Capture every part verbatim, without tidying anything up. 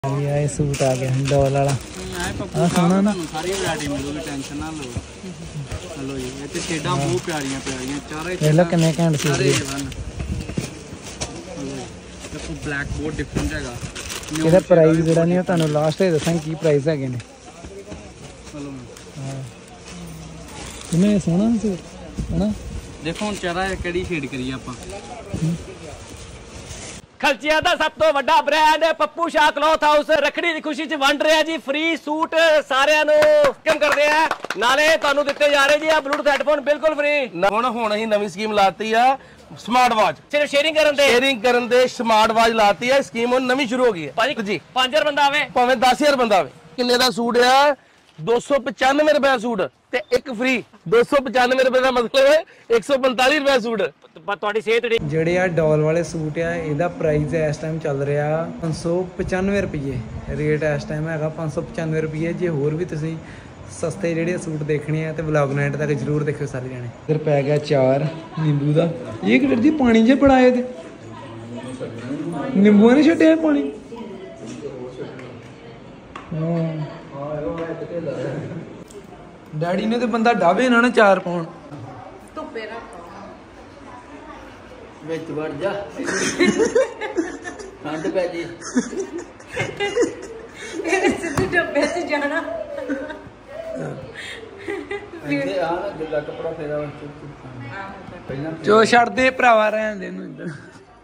ये सूट आ गया डॉल वाला आ सोना ना सारी वैरायटी मिलूगी टेंशन ना लो। चलो जी ये ते शेडां बहुत प्यारियां प्यारियां चारे ये लो कितने घंटे सूट ये देखो ब्लैक बहुत डिफरेंट हैगा। ਇਹਦਾ ਪ੍ਰਾਈਸ ਜਿਹੜਾ ਨਹੀਂ ਤੁਹਾਨੂੰ ਲਾਸਟ ਤੇ ਦੱਸਾਂਗੇ ਕੀ ਪ੍ਰਾਈਸ ਹੈਗੇ ਨੇ। ਚਲੋ ਹਾਂ ਕਿੰਨੇ ਸੋਹਣਾ ਸੂਟ ਹਨਾ। ਦੇਖੋ ਹੁਣ ਚਾਰਾ ਕਿਹੜੀ ਸ਼ੇਡ ਕਰੀਏ ਆਪਾਂ। खलचिया का सब तो वड्डा brand Pappu Shah cloth house Rakhri की खुशी च वंड रहा जी फ्री सूट सारिਆਂ ਨੂੰ ਕਮ ਕਰਦੇ ਆ ਨਾਲੇ ਤੁਹਾਨੂੰ ਦਿੱਤੇ ਜਾ ਰਹੇ ਜੀ ਆ ਬਲੂਟੂਥ ਹੈਡਫੋਨ ਬਿਲਕੁਲ ਫ੍ਰੀ। ਹੁਣ ਹੁਣ ਅਸੀਂ ਨਵੀਂ ਸਕੀਮ ਲਾਤੀ ਆ ਸਮਾਰਟ ਵਾਚ ਸਿਰਫ ਸ਼ੇਅਰਿੰਗ ਕਰਨ ਦੇ ਸ਼ੇਅਰਿੰਗ ਕਰਨ ਦੇ ਸਮਾਰਟ ਵਾਚ ਲਾਤੀ ਆ ਸਕੀਮ ਹੁਣ ਨਵੀਂ ਸ਼ੁਰੂ ਹੋ ਗਈ ਹੈ ਭਾਜੀ ਜੀ। ਪੰਜ ਹਜ਼ਾਰ ਬੰਦਾ ਆਵੇ ਭਾਵੇਂ ਦਸ ਹਜ਼ਾਰ ਬੰਦਾ ਆਵੇ। ਕਿੰਨੇ ਦਾ ਸੂਟ ਆ दो सौ पचानवे रुपए सूट ते एक फ्री। दो सौ पचानवे रुपए का मतलब है एक सौ पैंतालीस रुपए सूट। ਤੁਹਾਡੀ ਸਿਹਤ ਜਿਹੜੇ ਆ ਡॉल ਵਾਲੇ ਸੂਟ ਆ ਇਹਦਾ ਪ੍ਰਾਈਸ ਇਸ ਟਾਈਮ ਚੱਲ ਰਿਹਾ पाँच सौ पचानवे ਰੁਪਏ ਰੇਟ ਇਸ ਟਾਈਮ ਹੈਗਾ पाँच सौ पचानवे ਰੁਪਏ। ਜੇ ਹੋਰ ਵੀ ਤੁਸੀਂ ਸਸਤੇ ਜਿਹੜੇ ਸੂਟ ਦੇਖਣੇ ਆ ਤੇ ਵਲੌਗ ਨਾਈਟ ਤੱਕ ਜਰੂਰ ਦੇਖਿਓ ਸਾਰੇ ਜਾਣੇ। ਇਧਰ ਪੈ ਗਿਆ ਚਾਰ ਨਿੰਬੂ ਦਾ। ਇਹ ਕਿਹੜੇ ਜੀ ਪਾਣੀ ਜੇ ਪੜਾਏ ਤੇ ਨਿੰਬੂਆਂ ਨੇ ਛੱਡਿਆ ਪਾਣੀ। ਹਾਂ ਡੈਡੀ ਨੇ ਤੇ ਬੰਦਾ ਡਾਵੇ ਨਾ ਨਾ ਚਾਰ ਪਾਉਣ ਧੁੱਪੇ ਰੱਖ ਵਿੱਚ ਵੜ ਜਾ ਠੰਡ ਪੈ ਜੀ ਇਹ ਸਿੱਧੇ ਡੱਬੇ 'ਚ ਜਾਣਾ ਇੱਥੇ ਆ ਨਾ ਗਿੱਲਾ ਕੱਪੜਾ ਫੇਰਾ ਵਿੱਚ ਪਹਿਲਾਂ ਜੋ ਛੱਡਦੇ ਭਰਾਵਾ ਰਹਿਣ ਦੇ ਨੂੰ ਇੱਧਰ।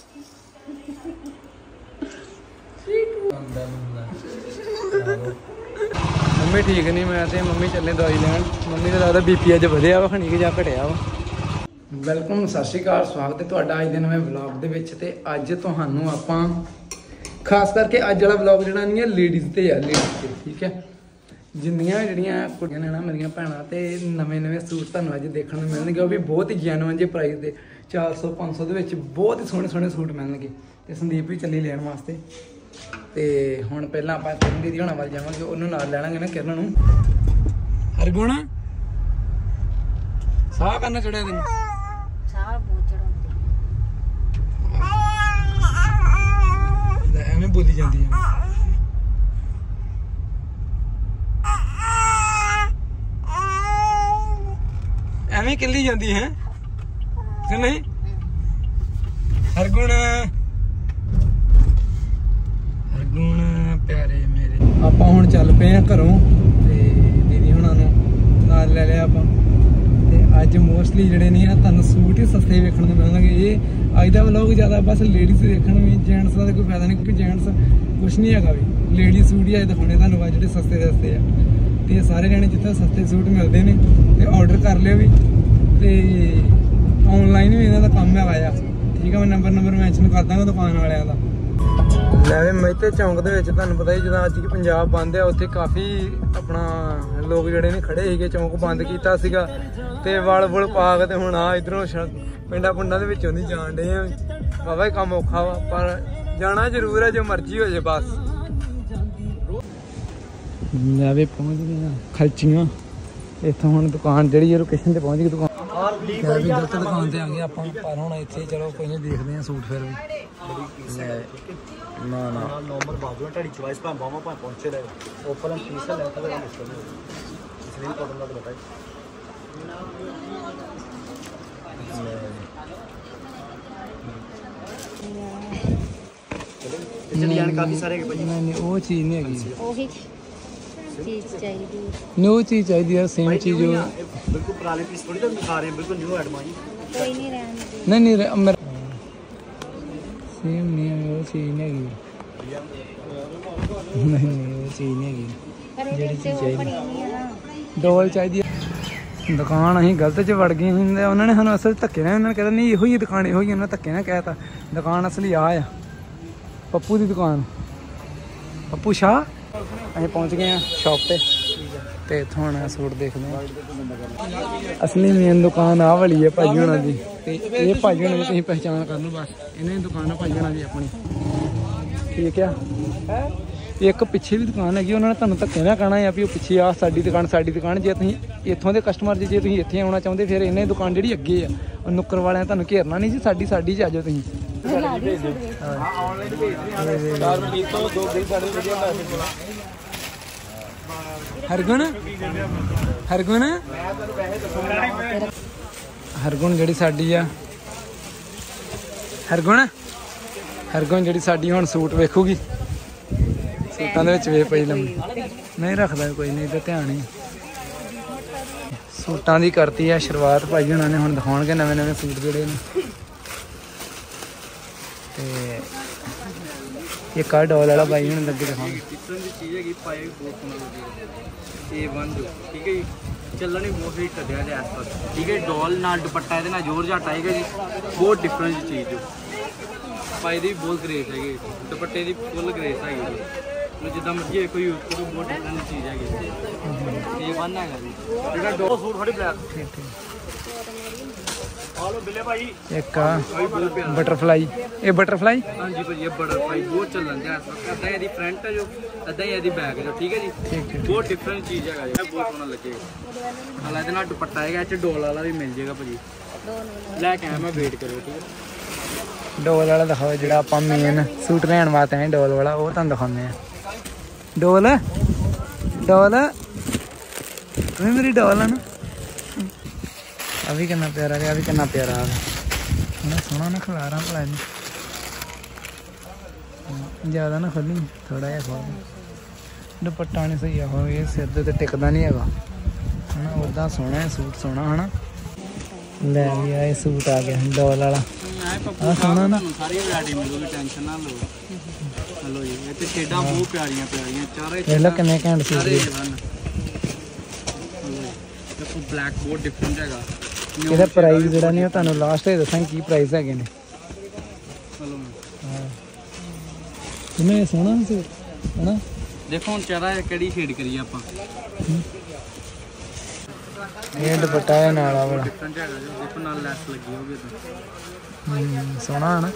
ਮੰਮੀ ਠੀਕ ਨਹੀਂ ਮੈਂ ਤੇ ਮੰਮੀ ਚੱਲੇ ਦਵਾਈ ਲੈਣ। ਮੰਮੀ ਦਾ ਲੱਗਦਾ ਬੀਪੀ ਅੱਜ ਵਧਿਆ ਵਾ ਖਣੀ ਕਿ ਜਾਂ ਘਟਿਆ ਵਾ। ਵੈਲਕਮ ਸਤਿ ਸ਼੍ਰੀ ਅਕਾਲ ਸਵਾਗਤ ਹੈ ਤੁਹਾਡਾ ਅੱਜ ਦੇ ਨਵੇਂ ਵਲੌਗ ਦੇ ਵਿੱਚ। ਤੇ ਅੱਜ ਤੁਹਾਨੂੰ ਆਪਾਂ ਖਾਸ ਕਰਕੇ ਅੱਜ ਵਾਲਾ ਵਲੌਗ ਜਿਹੜਾ ਨਹੀਂ ਹੈ ਲੇਡੀਜ਼ ਤੇ ਆ ਲੇਡੀਜ਼ ਤੇ ਠੀਕ ਹੈ। ਜਿੰਨੀਆਂ ਜਿਹੜੀਆਂ ਕੁੜੀਆਂ ਨੇ ਨਾ ਮੇਰੀਆਂ ਭੈਣਾਂ ਤੇ ਨਵੇਂ ਨਵੇਂ ਸੂਟ ਤੁਹਾਨੂੰ ਅੱਜ ਦੇਖਣ ਨੂੰ ਮਿਲਣਗੇ ਉਹ ਵੀ ਬਹੁਤ ਹੀ ਜੈਨੂਅਨ ਜਿਹੇ ਪ੍ਰਾਈਸ ਦੇ ਚਾਰ ਸੌ ਪੰਜ ਸੌ ਦੇ ਵਿੱਚ ਬਹੁਤ ਹੀ ਸੋਹਣੇ ਸੋਹਣੇ ਸੂਟ ਮਿਲਣਗੇ। ਤੇ ਸੰਦੀਪ ਵੀ ਚੱਲੀ ਲੈਣ ਵਾਸਤੇ। ਤੇ ਹੁਣ ਪਹਿਲਾਂ ਆਪਾਂ ਕਿਰਨ ਦੀਦੀ ਹੋਣਾ ਵੱਲ ਜਾਵਾਂਗੇ ਉਹਨੂੰ ਨਾਲ ਲੈ ਲਾਂਗੇ ਨਾ ਕਿਰਨ ਨੂੰ। ਹਰਗੁਣ ਸਾਹ ਕਰਨਾ ਚੜਿਆ ਤੈਨੂੰ ਸਾਹ ਬਹੁਤ ਚੜਾਉਂਦੀ ਲੈ ਐਵੇਂ ਬੋਲੀ ਜਾਂਦੀ ਹੈ। ਐਵੇਂ ਕਿੱਲੀ ਜਾਂਦੀ ਹੈ ਕਿ ਨਹੀਂ ਹਰਗੁਣ ਹਰਗੁਣ ਪਿਆਰੇ ਮੇਰੇ। ਆਪਾਂ ਹੁਣ ਚੱਲ ਪਏ ਆ ਘਰੋਂ ਤੇ ਦੀਦੀ ਹੁਣਾਂ ਨੂੰ ਨਾਲ ਲੈ ਲਿਆ ਆਪਾਂ। ਤੇ ਅੱਜ ਮੋਸਟਲੀ ਜਿਹੜੇ ਨਹੀਂ ਆ ਤੁਹਾਨੂੰ ਸੂਟ ਹੀ ਸਸਤੇ ਵੇਖਣ ਨੂੰ ਮਿਲਣਗੇ। ਇਹ ਅੱਜ ਦਾ ਵਲੌਗ ਜ਼ਿਆਦਾ ਬਸ ਲੇਡੀਜ਼ ਦੇਖਣ ਵੀ ਜੈਂਟਸ ਦਾ ਕੋਈ ਫਾਇਦਾ ਨਹੀਂ ਕਿਉਂਕਿ ਜੈਂਟਸ ਕੁਛ ਨਹੀਂ ਹੈਗਾ ਵੀ ਲੇਡੀ ਸੂਟ ਹੀ ਅੱਜ ਦਿਖਾਉਣੇ ਤੁਹਾਨੂੰ ਆ ਜਿਹੜੇ ਸਸਤੇ ਸਸਤੇ ਆ। ਤੇ ਸਾਰੇ ਜਾਣੇ ਜਿੱਥੇ ਸਸਤੇ ਸੂਟ ਮਿਲਦੇ ਨੇ ਤੇ ਆਰਡਰ ਕਰ ਲਿਓ ਵੀ। ਤੇ ਆਨਲਾਈਨ ਵੀ ਇਹਨਾਂ ਦਾ ਕੰਮ ਹੈਗਾ ਆ ਠੀਕ ਆ। ਮੈਂ ਨੰਬਰ ਨੰਬਰ ਮੈਂਸ਼ਨ ਕਰ ਦਾਂਗਾ ਦੁਕਾਨ ਵਾਲਿਆਂ ਦਾ। ਲੈ ਵੀ ਮਹਿਤੇ ਚੌਂਕ ਦੇ ਵਿੱਚ ਤੁਹਾਨੂੰ ਪਤਾ ਹੀ ਜਦੋਂ ਅੱਜ ਕੀ ਪੰਜਾਬ ਬੰਦ ਆ ਉੱਥੇ ਕਾਫੀ ਆਪਣਾ ਲੋਕ ਜਿਹੜੇ ਨੇ ਖੜੇ ਸੀਗੇ। ਚੌਂਕ ਬੰਦ ਕੀਤਾ ਸੀਗਾ ਤੇ ਵਲ ਵੁਲ ਪਾ ਕੇ ਤੇ ਹੁਣ ਆ ਇਧਰੋਂ ਪਿੰਡਾਂ ਪੁੰਡਾਂ ਦੇ ਵਿੱਚੋਂ ਦੀ ਜਾਣ ਡੇ ਆ। ਬਾਬਾ ਹੀ ਕੰਮ ਔਖਾ ਵਾ ਪਰ ਜਾਣਾ ਜ਼ਰੂਰ ਹੈ ਜੋ ਮਰਜ਼ੀ ਹੋ ਜੇ ਬਸ। ਲੈ ਵੀ ਪਹੁੰਚ ਗਏ ਆ ਖਲਚੀਆਂ। ਇੱਥੋਂ ਹੁਣ ਦੁਕਾਨ ਜਿਹੜੀ ਹੈ ਲੋਕੇਸ਼ਨ ਤੇ ਪਹੁੰਚ ਗਈ ਦੁਕਾਨ। ਵੀ ਗਲਤ ਦੁਕਾਨ ਤੇ ਆ ਗਏ ਆਪਾਂ ਪਰ ਹੁਣ ਇੱਥੇ ਚਲੋ ਕੋਈ ਨਹੀਂ ਦੇਖਦੇ ਆ ਸੂਟ ਫਿਰ ਵੀ। ਨਾ ਨਾ ਨੰਬਰ ਬਾਜੂ ਢਾੜੀ ਚੁਆਇਸ ਪਾ ਬਾਵਾ ਪਾ ਪਹੁੰਚੇ ਰਹੇ ਓਪਨ ਐਂਡ ਪੀਸ ਲੈ ਤਾਂ ਮੁਸ਼ਕਲ ਹੈ ਇਸ ਲਈ ਕੋਡਨ ਦਾ ਬਤਾਈ। ਚਲੋ ਜਾਨ ਕਾਫੀ ਸਾਰੇ ਭਾਈ ਨਹੀਂ ਨਹੀਂ ਉਹ ਚੀਜ਼ ਨਹੀਂ ਹੈਗੀ। ਉਹੀ ਚੀਜ਼ ਚਾਹੀਦੀ ਨਹੀਂ ਉਹ ਚੀਜ਼ ਚਾਹੀਦੀ ਹੈ ਸੇਮ ਚੀਜ਼ ਜੋ ਬਿਲਕੁਲ ਪੁਰਾਣੇ ਪੀਸ ਥੋੜੀ ਤਾਂ ਦਿਖਾ ਰਹੇ ਬਿਲਕੁਲ ਨਿਊ ਐਡਮਾਂ ਜੀ। ਕੋਈ ਨਹੀਂ ਰਹਿਣ ਦੇ ਨਹੀਂ ਨਹੀਂ ਮੇਰਾ ਸੇਮ ਨਹੀਂ ਹੈ ਉਹ ਚੀਜ਼ ਨਹੀਂ ਹੈਗੀ। ਨਹੀਂ ਨਹੀਂ ਉਹ ਚੀਜ਼ ਨਹੀਂ ਹੈਗੀ ਜਿਹੜੀ ਚੀਜ਼ ਚਾਹੀਦੀ ਡੋਲ ਚਾਹੀਦੀ ਹੈ। ਦੁਕਾਨ ਅਸੀਂ ਗਲਤ 'ਚ ਵੜ ਗਏ ਸੀ ਉਹਨਾਂ ਨੇ ਸਾਨੂੰ ਅਸਲ ਧੱਕੇ ਨਾਲ ਉਹਨਾਂ ਨੇ ਕਹਿੰਦਾ ਨਹੀਂ ਇਹੋ ਹੀ ਦੁਕਾਨ ਇਹੋ ਹੀ ਉਹਨਾਂ ਧੱਕੇ ਨਾਲ ਕਹਿ ਤਾ। ਦੁਕਾਨ ਅਸਲੀ ਆ ਆ ਪੱਪੂ ਦੀ ਦੁਕਾਨ ਪੱਪੂ ਸ਼ਾਹ। ਅਸੀਂ ਪਹੁੰਚ ਗਏ ਹਾਂ ਸ਼ਾਪ ਤੇ ਤੇ ਇੱਥੋਂ ਹੁਣ ਸੂਟ ਦੇਖਦੇ ਹਾਂ। ਅਸਲੀ ਮੇਨ ਦੁਕਾਨ ਆਹ ਵਾਲੀ ਹੈ ਭਾਜੀ ਹੋਣਾ ਦੀ। ਤੇ ਇਹ ਭਾਜੀ ਹੋਣਾ ਦੀ ਤੁਸੀਂ ਪਹਿਚਾਣ ਕਰ ਲਓ ਬਸ ਇਹਨਾਂ ਦੀ ਦੁਕਾਨ ਆ ਭਾਜੀ ਹੋਣਾ ਦੀ ਆਪਣੀ ਠੀਕ ਆ। ਇੱਕ ਪਿੱਛੇ ਵੀ ਦੁਕਾਨ ਹੈਗੀ ਉਹਨਾਂ ਨੇ ਤੁਹਾਨੂੰ ਧੱਕੇ ਨਾਲ ਕਹਿਣਾ ਆ ਵੀ ਉਹ ਪਿੱਛੇ ਆ ਸਾਡੀ ਦੁਕਾਨ ਸਾਡੀ ਦੁਕਾਨ। ਜੇ ਤੁਸੀਂ ਇੱਥੋਂ ਦੇ ਕਸਟਮਰ ਜੇ ਤੁਸੀਂ ਇੱਥੇ ਆਉਣਾ ਚਾਹੁੰਦੇ ਫਿਰ ਇਹਨਾਂ ਦੀ ਦੁਕਾਨ ਜਿਹੜੀ ਅੱਗੇ ਆ ਉਹ ਨੁੱਕਰ ਵਾਲਿਆਂ ਤੁਹਾਨੂੰ ਘੇਰਨਾ ਨਹੀਂ ਜੀ ਸਾਡੀ ਸਾਡੀ 'ਚ ਆ ਜਾਓ ਤੁਸੀਂ। ਹਰਗੁਣ ਹਰਗੁਣ ਹਰਗੁਣ ਜਿਹੜੀ ਸਾਡੀ ਆ ਹਰਗੁਣ ਹਰਗੁਣ ਜਿਹੜੀ ਸਾਡੀ ਹੁਣ ਸੂਟ ਵੇਖੂਗੀ ਸੂਟਾਂ ਦੇ ਵਿੱਚ ਵੇਖ ਪਈ ਲੰਮੀ ਨਹੀਂ ਰੱਖਦਾ ਕੋਈ ਨਹੀਂ ਤਾਂ ਧਿਆਨ ਹੀ ਸੂਟਾਂ ਦੀ ਕਰਤੀ ਆ ਸ਼ੁਰੂਆਤ ਭਾਈ ਉਹਨਾਂ ਨੇ ਹੁਣ ਦਿਖਾਉਣਗੇ ਨਵੇਂ ਨਵੇਂ ਸੂਟ ਜਿਹੜੇ ਨੇ ਤੇ ਇਹ ਕਾ ਡੋਲ ਵਾਲਾ ਭਾਈ ਹੁਣ ਲੱਗੇ ਦਿਖਾਉਣਗੇ डिफरेंट ਦੀ ਚੀਜ਼ ਹੈਗੀ ਪਾਏ ਵੀ ਬਹੁਤ ਸੋਹਣਾ ਲੱਗੇਗਾ ਇਹ ਵਨ ਜੋ ਠੀਕ ਹੈ ਜੀ ਚੱਲਣ ਵੀ ਬਹੁਤ ਹੀ ਕੱਢਿਆ ਜਿਹਾ ਇਸ ਵਾਰ ਠੀਕ ਹੈ ਡੋਲ ਨਾਲ ਦੁਪੱਟਾ ਇਹਦੇ ਨਾਲ ਜ਼ੋਰ ਜੱਟ ਆਏਗਾ ਜੀ ਬਹੁਤ ਡਿਫਰੈਂਟ ਚੀਜ਼ ਜੋ ਪਾਏ ਦੀ ਬਹੁਤ ਗ੍ਰੇਸ ਹੈਗੀ ਦੁਪੱਟੇ ਦੀ ਫੁੱਲ ਗ੍ਰੇਸ ਹੈਗੀ ਜੀ ਜਿੱਦਾਂ ਮਰਜ਼ੀ ਕੋਈ ਯੂਜ਼ ਕਰੋ ਬਹੁਤ ਡਿਫਰੈਂਟ ਚੀਜ਼ ਹੈਗੀ ਇਹ ਵਨ ਹੈਗਾ ਜੀ ਜਿਹੜਾ ਦੋ ਸੂਟ ਥੋੜੀ ਬਲੈਕ ਆਲੋ ਬਿੱਲੇ ਭਾਈ ਇੱਕ ਆ ਬਟਰਫਲਾਈ ਇਹ ਬਟਰਫਲਾਈ ਹਾਂਜੀ ਭਾਜੀ ਇਹ ਬਟਰਫਲਾਈ ਬਹੁਤ ਚੱਲਣ ਦਿਆ ਇਸ ਵਕਤ ਅੱਧਾ ਇਹਦੀ ਫਰੰਟ ਹੈ ਜੋ ਅੱਧਾ ਹੀ ਇਹਦੀ ਬੈਕ ਜੋ ਠੀਕ ਹੈ ਜੀ ਠੀਕ ਠੀਕ ਬਹੁਤ ਡਿਫਰੈਂਟ ਚੀਜ਼ ਹੈਗਾ ਜੀ ਬਹੁਤ ਸੋਹਣਾ ਲੱਗੇਗਾ ਹਾਲਾ ਇਹਦੇ ਨਾਲ ਦੁਪੱਟਾ ਹੈਗਾ ਇਹ ਚ ਡੋਲ ਵਾਲਾ ਵੀ ਮਿਲ ਜਾਏਗਾ ਭਾਜੀ ਲੈ ਕੇ ਆਇਆ ਮੈਂ ਵੇਟ ਕਰਿਓ ਠੀਕ ਹੈ ਡੋਲ ਵਾਲਾ ਦਿਖਾਓ ਜਿਹੜਾ ਆਪਾਂ ਮੇਨ ਸੂਟ ਲੈਣ ਵਾਸਤੇ ਆਏ ਡੋਲ ਵਾਲਾ ਉਹ ਤੁਹਾਨੂੰ ਦਿਖਾਉਂਦੇ ਆ ਡੋਲ ਡੋਲ ਤੂੰ ਮੇਰੀ ਡੋਲ ਆ ਨਾ ਆ ਵੀ ਕਿੰਨਾ ਪਿਆਰਾ ਆ ਵੀ ਕਿੰਨਾ ਪਿਆਰਾ ਆ ਨਾ ਸੋਹਣਾ ਨਾ ਖਲਾਰਾਂ ਭਲਾ ਇਹਨੂੰ ਜ਼ਿਆਦਾ ਨਾ ਖੋਲੀ ਥੋੜਾ ਜਿਹਾ ਖੋਲ ਦੁਪੱਟਾ ਨਹੀਂ ਸਹੀ ਆ ਹੋ ਇਹ ਸਿਰ ਦੇ ਤੇ ਟਿਕਦਾ ਨਹੀਂ ਹੈਗਾ ਹਨਾ ਉਦਾਂ ਸੋਹਣਾ ਹੈ ਸੂਟ ਸੋਹਣਾ ਹਨਾ ਲੈ ਵੀ ਆ ਇਹ ਸੂਟ ਆ ਗਿਆ ਡੋਲ ਵਾਲਾ ਆ ਸੋਹਣਾ ਨਾ ਸਾਰੀ ਵੈਰਾਈਟੀ ਮਿਲੂਗੀ ਟੈਨਸ਼ਨ ਨਾ ਲਓ ਹਲੋ ਜੀ ਇਹ ਤੇ ਸ਼ੇਡਾਂ ਬਹੁਤ ਪਿਆਰੀਆਂ ਪਿਆਰੀਆਂ ਚਾਰੇ ਇਹ ਲੋ ਕਿੰਨੇ ਘੈਂਟ ਸੂਟ ਸਾਰੇ ਦੇ ਹਨ ਦੇਖੋ ਬਲੈਕ ਬਹੁਤ ਡਿਫਰੈਂਟ ਹੈਗਾ ਇਹਦਾ ਪ੍ਰਾਈਸ ਜਿਹੜਾ ਨਹੀਂ ਉਹ ਤੁਹਾਨੂੰ ਲਾਸਟ ਤੇ ਦੱਸਾਂਗੇ ਕੀ ਪ੍ਰਾਈਸ ਹੈਗੇ ਨੇ ਹਲੋ ਹਾਂ ਕਿੰਨੇ ਸੋਹਣਾ ਸੂਟ ਹਨਾ ਦੇਖੋ ਹੁਣ ਚਾਰਾ ਕਿਹੜੀ ਸ਼ੇਡ ਕਰੀਏ ਆਪਾਂ ਇਹ ਦੁਪੱਟਾ ਹੈ ਨਾਲ ਆ ਵਾਲਾ ਡਿਫਰੈਂਟ ਹੈਗਾ ਜੋ ਦੇਖੋ ਨਾਲ ਲੈਸ ਲੱਗੀ ਹੋਊਗੀ ਤਾਂ ਹਮ, ਸੋਹਣਾ ਹੈ ਨਾ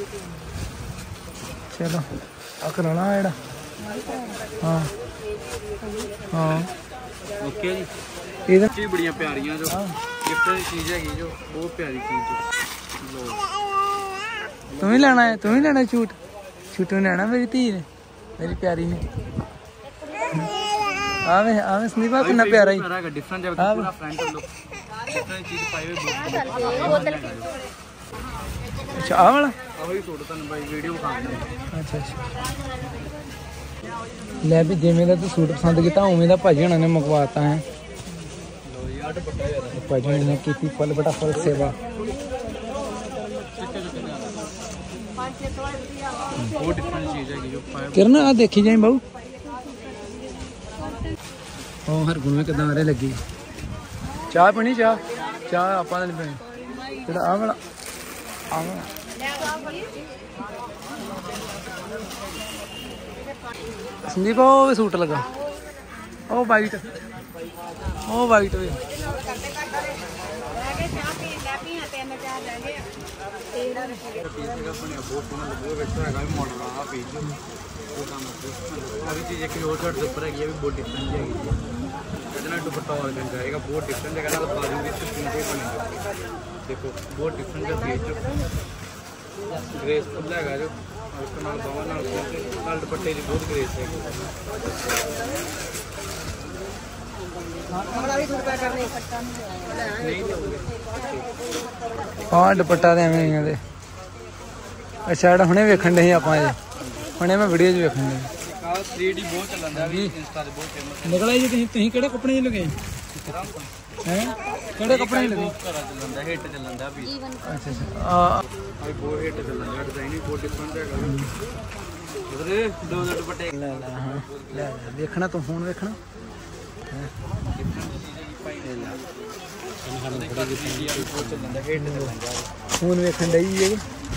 ਚਲੋ ਆ ਕਰਾਉਣਾ ਜਿਹੜਾ ਹਾਂ ਹਾਂ ਓਕੇ ਜੀ ਇਹਦਾ ਚੀਜ਼ ਬੜੀਆਂ ਪਿਆਰੀਆਂ ਜੋ ਡਿਫਰੈਂਟ ਚੀਜ਼ ਹੈਗੀ ਜੋ ਬਹੁਤ ਪਿਆਰੀ ਚੀਜ਼ ਜੋ ਲੋ ਤੂੰ ਵੀ ਲੈਣਾ ਹੈ ਤੂੰ ਵੀ ਲੈਣਾ ਸੂਟ ਸੂਟ ਨੂੰ ਲੈਣਾ ਮੇਰੀ ਧੀ ਨੇ ਮੇਰੀ ਪਿਆਰੀ ਨੇ ਆਵੇ ਆਵੇ ਸੰਦੀਪਾ ਕਿੰਨਾ ਪਿਆਰਾ ਹੀ ਪਿਆਰਾ ਡਿਫਰੈਂਟ ਹੈ ਪੂਰਾ ਫਰੰਟ ਲੁੱਕ ਡਿਫਰੈਂਟ ਚੀਜ਼ ਪਾਈ ਹੋਈ ਬਹੁਤ ਅੱਛਾ ਆਹ ਵਾਲਾ ਆਹੋ ਹੀ ਸੂਟ ਤੁਹਾਨੂੰ ਬਾਈ ਵੀਡੀਓ ਵਿਖਾਉਂਦਾ ਅੱਛਾ ਅੱਛਾ ਲੈ ਵੀ ਜਿਵੇਂ ਦਾ ਤੂੰ ਸੂਟ ਪਸੰਦ ਕੀਤਾ ਉਵੇਂ ਦਾ ਭਾਜੀ ਹੁਣਾਂ ਨੇ ਮੰਗਵਾਤਾ ਹੈ ਲੋ ਜੀ ਆਹ ਦੁਪੱਟਾ ਹੈ ਭਾਜੀ ਹੁਣਾਂ ਨੇ ਕੀਤੀ ਫੁੱਲ ਬਟਾ ਫੁੱਲ ਸੇਵਾ ਬਹੁਤ ਡਿਫਰੈਂਟ ਚੀਜ਼ ਹੈਗੀ ਜੋ ਪਾਇਆ ਕਿਰਨ ਆ ਦੇਖੀ ਜਾਈ ਬਾਊ ਉਹ ਹਰਗੁਣ ਵਿੱਚ ਕਿਦਾਂ ਆਰੇ ਲੱਗੀ ਚਾਹ ਪੀਣੀ ਚਾਹ ਚਾਹ ਆਪਾਂ ਨਹੀਂ ਪੀਣੀ ਜਿਹੜਾ ਆਹ ਵਾਲਾ ਆਹ ਵਾਲਾ ਸੰਦੀਪ ਉਹ ਵੀ ਸੂਟ ਲਗਾ ਉਹ ਵਾਈਟ ਉਹ ਵਾਈਟ ਵੀ ਬਹੁਤ ਸੋਹਣਾ ਲੱਗਿਆ ਵਿੱਚ ਹੈਗਾ ਵੀ ਮਾਡਲ ਆ ਪੀਸ ਉਹ ਕੰਮ ਆ ਵੀ ਚੀਜ਼ ਇੱਕ ਹੋਰ ਛੱਡ ਦੇ ਉੱਪਰ ਹੈਗੀ ਆ ਵੀ ਬਹੁਤ ਡਿਫਰੈਂਟ ਹੈਗੀ ਇਹਦੇ ਨਾਲ ਦੁਪੱਟਾ ਵਾਲਾ ਗੰਜਾ ਆਏਗਾ ਬਹੁਤ ਡਿਫਰੈਂਟ ਹੈਗਾ ਨਾਲ ਬਾਜੂ ਵਿੱਚ ਸਿੰਪਲ ਬਣੇਗਾ ਦੇਖੋ ਬਹੁਤ ਡਿਫਰੈਂਟ ਹੈ ਪੀਸ ਜੋ ਗ੍ਰੇਸਫੁਲ ਹੈਗਾ ਜੋ ਉਸ ਨਾਲ ਬਾਹਾਂ ਨਾਲ ਨਾਲ ਦੁਪੱਟੇ ਦੀ ਬਹੁਤ ਗ੍ਰੇਸ ਹੈਗੀ ਹਾਂ ਦੁਪੱਟਾ ਤੇ ਐਵੇਂ ਹੀ ਦੇ ਅੱਛਾ ਜਿਹੜਾ ਹੁਣੇ ਵੇਖਣ ਦੇ ਸੀ ਆਪਾਂ ਇਹ ਹੁਣੇ ਮੈਂ ਵੀਡੀਓ 'ਚ ਵੇਖਣ ਦੇ ਆ ਥ੍ਰੀ ਡੀ ਬਹੁਤ ਚੱਲਦਾ ਵੀ ਇੰਸਟਾ ਤੇ ਬਹੁਤ ਫੇਮਸ ਨਿਕਲਿਆ ਜੀ ਤੁਸੀਂ ਤੁਸੀਂ ਕਿਹੜੇ ਕੱਪੜੇ 'ਚ ਲਗੇ ਹੈ ਕਿਹੜੇ ਕੱਪੜੇ 'ਚ ਲਗੇ ਬਹੁਤ ਘਰਾਂ ਚੱਲਦਾ ਹਿੱਟ ਚੱਲਦਾ ਵੀ ਅੱਛਾ ਅੱਛਾ ਆ ਆਈ ਬਹੁਤ ਹਿੱਟ ਚੱਲਦਾ ਡਿਜ਼ਾਈਨ ਵੀ ਬਹੁਤ ਡਿਫਰੈਂਟ ਹੈਗਾ ਉਧਰੇ ਦੋ ਦੋ ਦੁਪੱਟੇ ਲੈ ਲੈ ਹਾਂ ਲੈ ਲੈ ਵੇਖਣਾ ਤੂੰ ਫੋਨ ਵੇਖਣਾ ਫੋਨ ਵੇਖਣ ਡਈ ਜੇ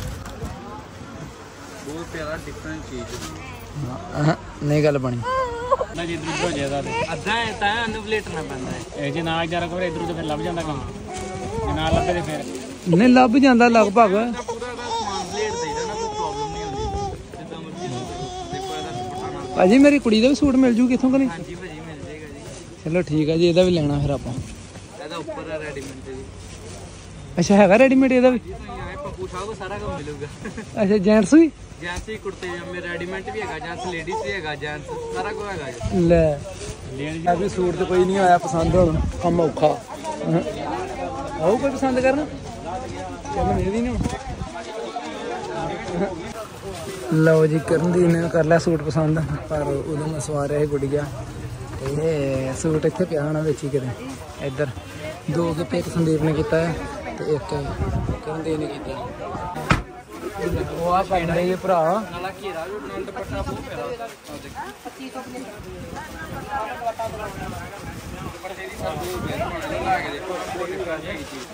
ਬਹੁਤ ਪਿਆਰਾ ਡਿਫਰੈਂਟ ਚੀਜ਼ ਨਹੀਂ ਗੱਲ ਬਣੀ ਨਾ ਜੇ ਇਧਰ ਹੋ ਜਾਏਗਾ ਅੱਧਾ ਹੈ ਤਾਂ ਇਹਨੂੰ ਪਲੇਟਣਾ ਪੈਂਦਾ ਹੈ ਇਹ ਜੇ ਨਾ ਜਰਾ ਕੋਲ ਇਧਰ ਤੋਂ ਫਿਰ ਲੱਭ ਜਾਂਦਾ ਕੰਮ ਜੇ ਨਾ ਲੱਭੇ ਤੇ ਫਿਰ ਨਹੀਂ ਲੱਭ ਜਾਂਦਾ ਲਗਭਗ ਪੂਰਾ ਦਾ ਸਮਾਨ ਪਲੇਟ ਦੇਈਦਾ ਨਾ ਕੋਈ ਪ੍ਰੋਬਲਮ ਨਹੀਂ ਹੁੰਦੀ ਜਿੱਦਾਂ ਮਰਜ਼ੀ ਦੇਖੋ ਇਹਦਾ ਦੁਪੱਟਾ ਨਾਲ ਭਾਜੀ ਮੇਰੀ ਕੁੜੀ ਦਾ ਵੀ ਸੂਟ ਮਿਲ ਜੂ ਕਿੱਥੋਂ ਕਰੀ ਹਾਂਜੀ ਭਾਜੀ ਮਿਲ ਜਾਏਗਾ ਜੀ ਚਲੋ ਠੀਕ ਹੈ ਜੀ ਇਹਦਾ ਵੀ ਲੈਣਾ ਫਿਰ ਆਪਾਂ ਇਹਦਾ ਉੱਪਰ ਹੈ ਰੈਡੀਮੇਡ ਜੀ ਅੱਛਾ ਹੈਗਾ ਰੈਡੀਮੇਡ ਇਹਦਾ ਵੀ ਤੁਸੀਂ ਆਏ ਪੱਪੂ ਸ਼ਾਹ ਕੋ ਸਾਰਾ ਕੰਮ ਮਿਲੂਗਾ। ਅੱਛਾ ਜੈਂਟਸ ਵੀ ਜੈਂਟਸ ਵੀ ਕੁੜਤੇ ਪਜਾਮੇ ਰੈਡੀਮੇਡ ਵੀ ਹੈਗਾ, ਜੈਂਟਸ ਲੇਡੀਜ਼ ਵੀ ਹੈਗਾ, ਜੈਂਟਸ ਸਾਰਾ ਕੁਝ ਹੈਗਾ ਜੀ। ਲੈ ਆ ਵੀ ਸੂਟ ਤੇ ਕੋਈ ਨਹੀਂ ਆਇਆ ਪਸੰਦ, ਹੁਣ ਕੰਮ ਔਖਾ। ਆਉ ਕੋਈ ਪਸੰਦ ਕਰਨ ਚੱਲ ਮੇਰੀ ਨਾ। ਲਓ ਜੀ ਕਰਨ ਦੀ ਨੇ ਕਰ ਲਿਆ ਸੂਟ ਪਸੰਦ, ਪਰ ਉਦੋਂ ਮੈਂ ਸਵਾ ਰਿਹਾ ਸੀ ਗੁੱਡੀਆ ਤੇ ਸੂਟ ਇੱਥੇ ਪਿਆ ਹੋਣਾ ਵਿੱਚ ਹੀ ਕਿਤੇ ਇੱਧਰ। ਦੋ ਕੇ ਇੱਕ ਸੰਦੀਪ ਨੇ ਕੀਤਾ ਹੈ ਤੇ ਇੱਕ ਕਰਨ ਦੀ ਨੇ ਕੀਤਾ। ਉਹ ਆ ਪਾਉਂਦੇ ਜੀ ਭਰਾ ਨਾਲਾ ਘੇਰਾ ਵੀ ਬਣਾ ਦੁਪੱਟਾ ਬਹੁਤ ਪਿਆਰਾ ਆ ਦੇਖ। ਬੜੇ ਦੀ ਸਰ ਦੋ ਬੇਰ ਬਣਾ ਲਾ ਕੇ ਦੇਖੋ ਬਹੁਤ ਡਿਫਰੈਂਟ ਹੈਗੀ ਚੀਜ਼।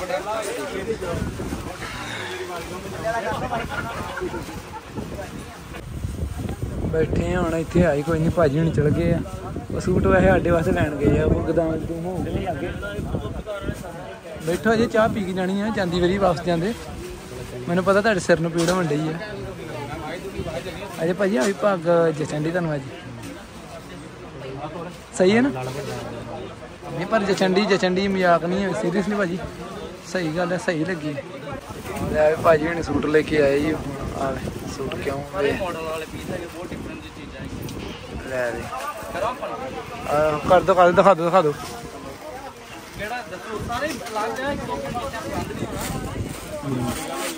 ਬੈਠੇ ਆ ਹੁਣ ਇੱਥੇ, ਆਈ ਕੋਈ ਨਹੀਂ, ਭਾਜੀ ਹੁਣ ਚਲ ਗਏ ਆ। ਉਹ ਸੂਟ ਵੈਸੇ ਸਾਡੇ ਵਾਸਤੇ ਲੈਣ ਗਏ ਆ, ਉਹ ਗਦਾਮ ਗਦੂਮ ਹੋਣ ਦੇ ਨਹੀਂ ਲੱਗੇ। ਬੈਠੋ ਅਜੇ ਚਾਹ ਪੀ ਕੇ ਜਾਣੀ ਆ, ਜਾਂਦੀ ਵਾਰੀ ਵਾਪਸ ਜਾਂਦੇ। ਮੈਨੂੰ ਪਤਾ ਤੁਹਾਡੇ ਸਿਰ ਨੂੰ ਪੀੜ ਹੋਣ ਡਈ ਆ ਅਜੇ ਭਾਜੀ। ਆ ਵੀ ਭਾਗ ਜਚਣ ਦੀ ਤੁਹਾਨੂੰ ਅੱਜ ਸਹੀ ਹੈ ਨਾ? ਨਹੀਂ ਪਰ ਜਚਣ ਦੀ ਜਚਣ ਦੀ ਮਜ਼ਾਕ ਨਹੀਂ ਹੈ, ਸੀਰੀਅਸਲੀ ਭਾਜੀ ਸਹੀ ਗੱਲ ਹੈ, ਸਹੀ ਲੱਗੀ। ਲੈ ਭਾਜੀ ਹੁਣ ਸੂਟ ਲੈ ਕੇ ਆਏ ਜੀ। ਆ ਸੂਟ ਕਿਉਂ ਮਾਡਲ ਵਾਲੇ ਪੀਸ ਹੈਗੇ, ਬਹੁਤ ਡਿਫਰੈਂਟ ਜੀ ਚੀਜ਼ਾਂ ਹੈਗੀਆਂ। ਲੈ ਦੇ ਕਰ ਦੋ ਕਰ ਦਿਖਾ ਦੋ ਦਿਖਾ ਦੋ ਕਿਹੜਾ ਦੱਸੋ, ਸਾਰੇ ਲੱਗ ਜਾਏ ਇੱਕ ਚੀਜ਼ਾਂ ਪਸੰਦ ਨਹੀਂ ਹੋਣਾ।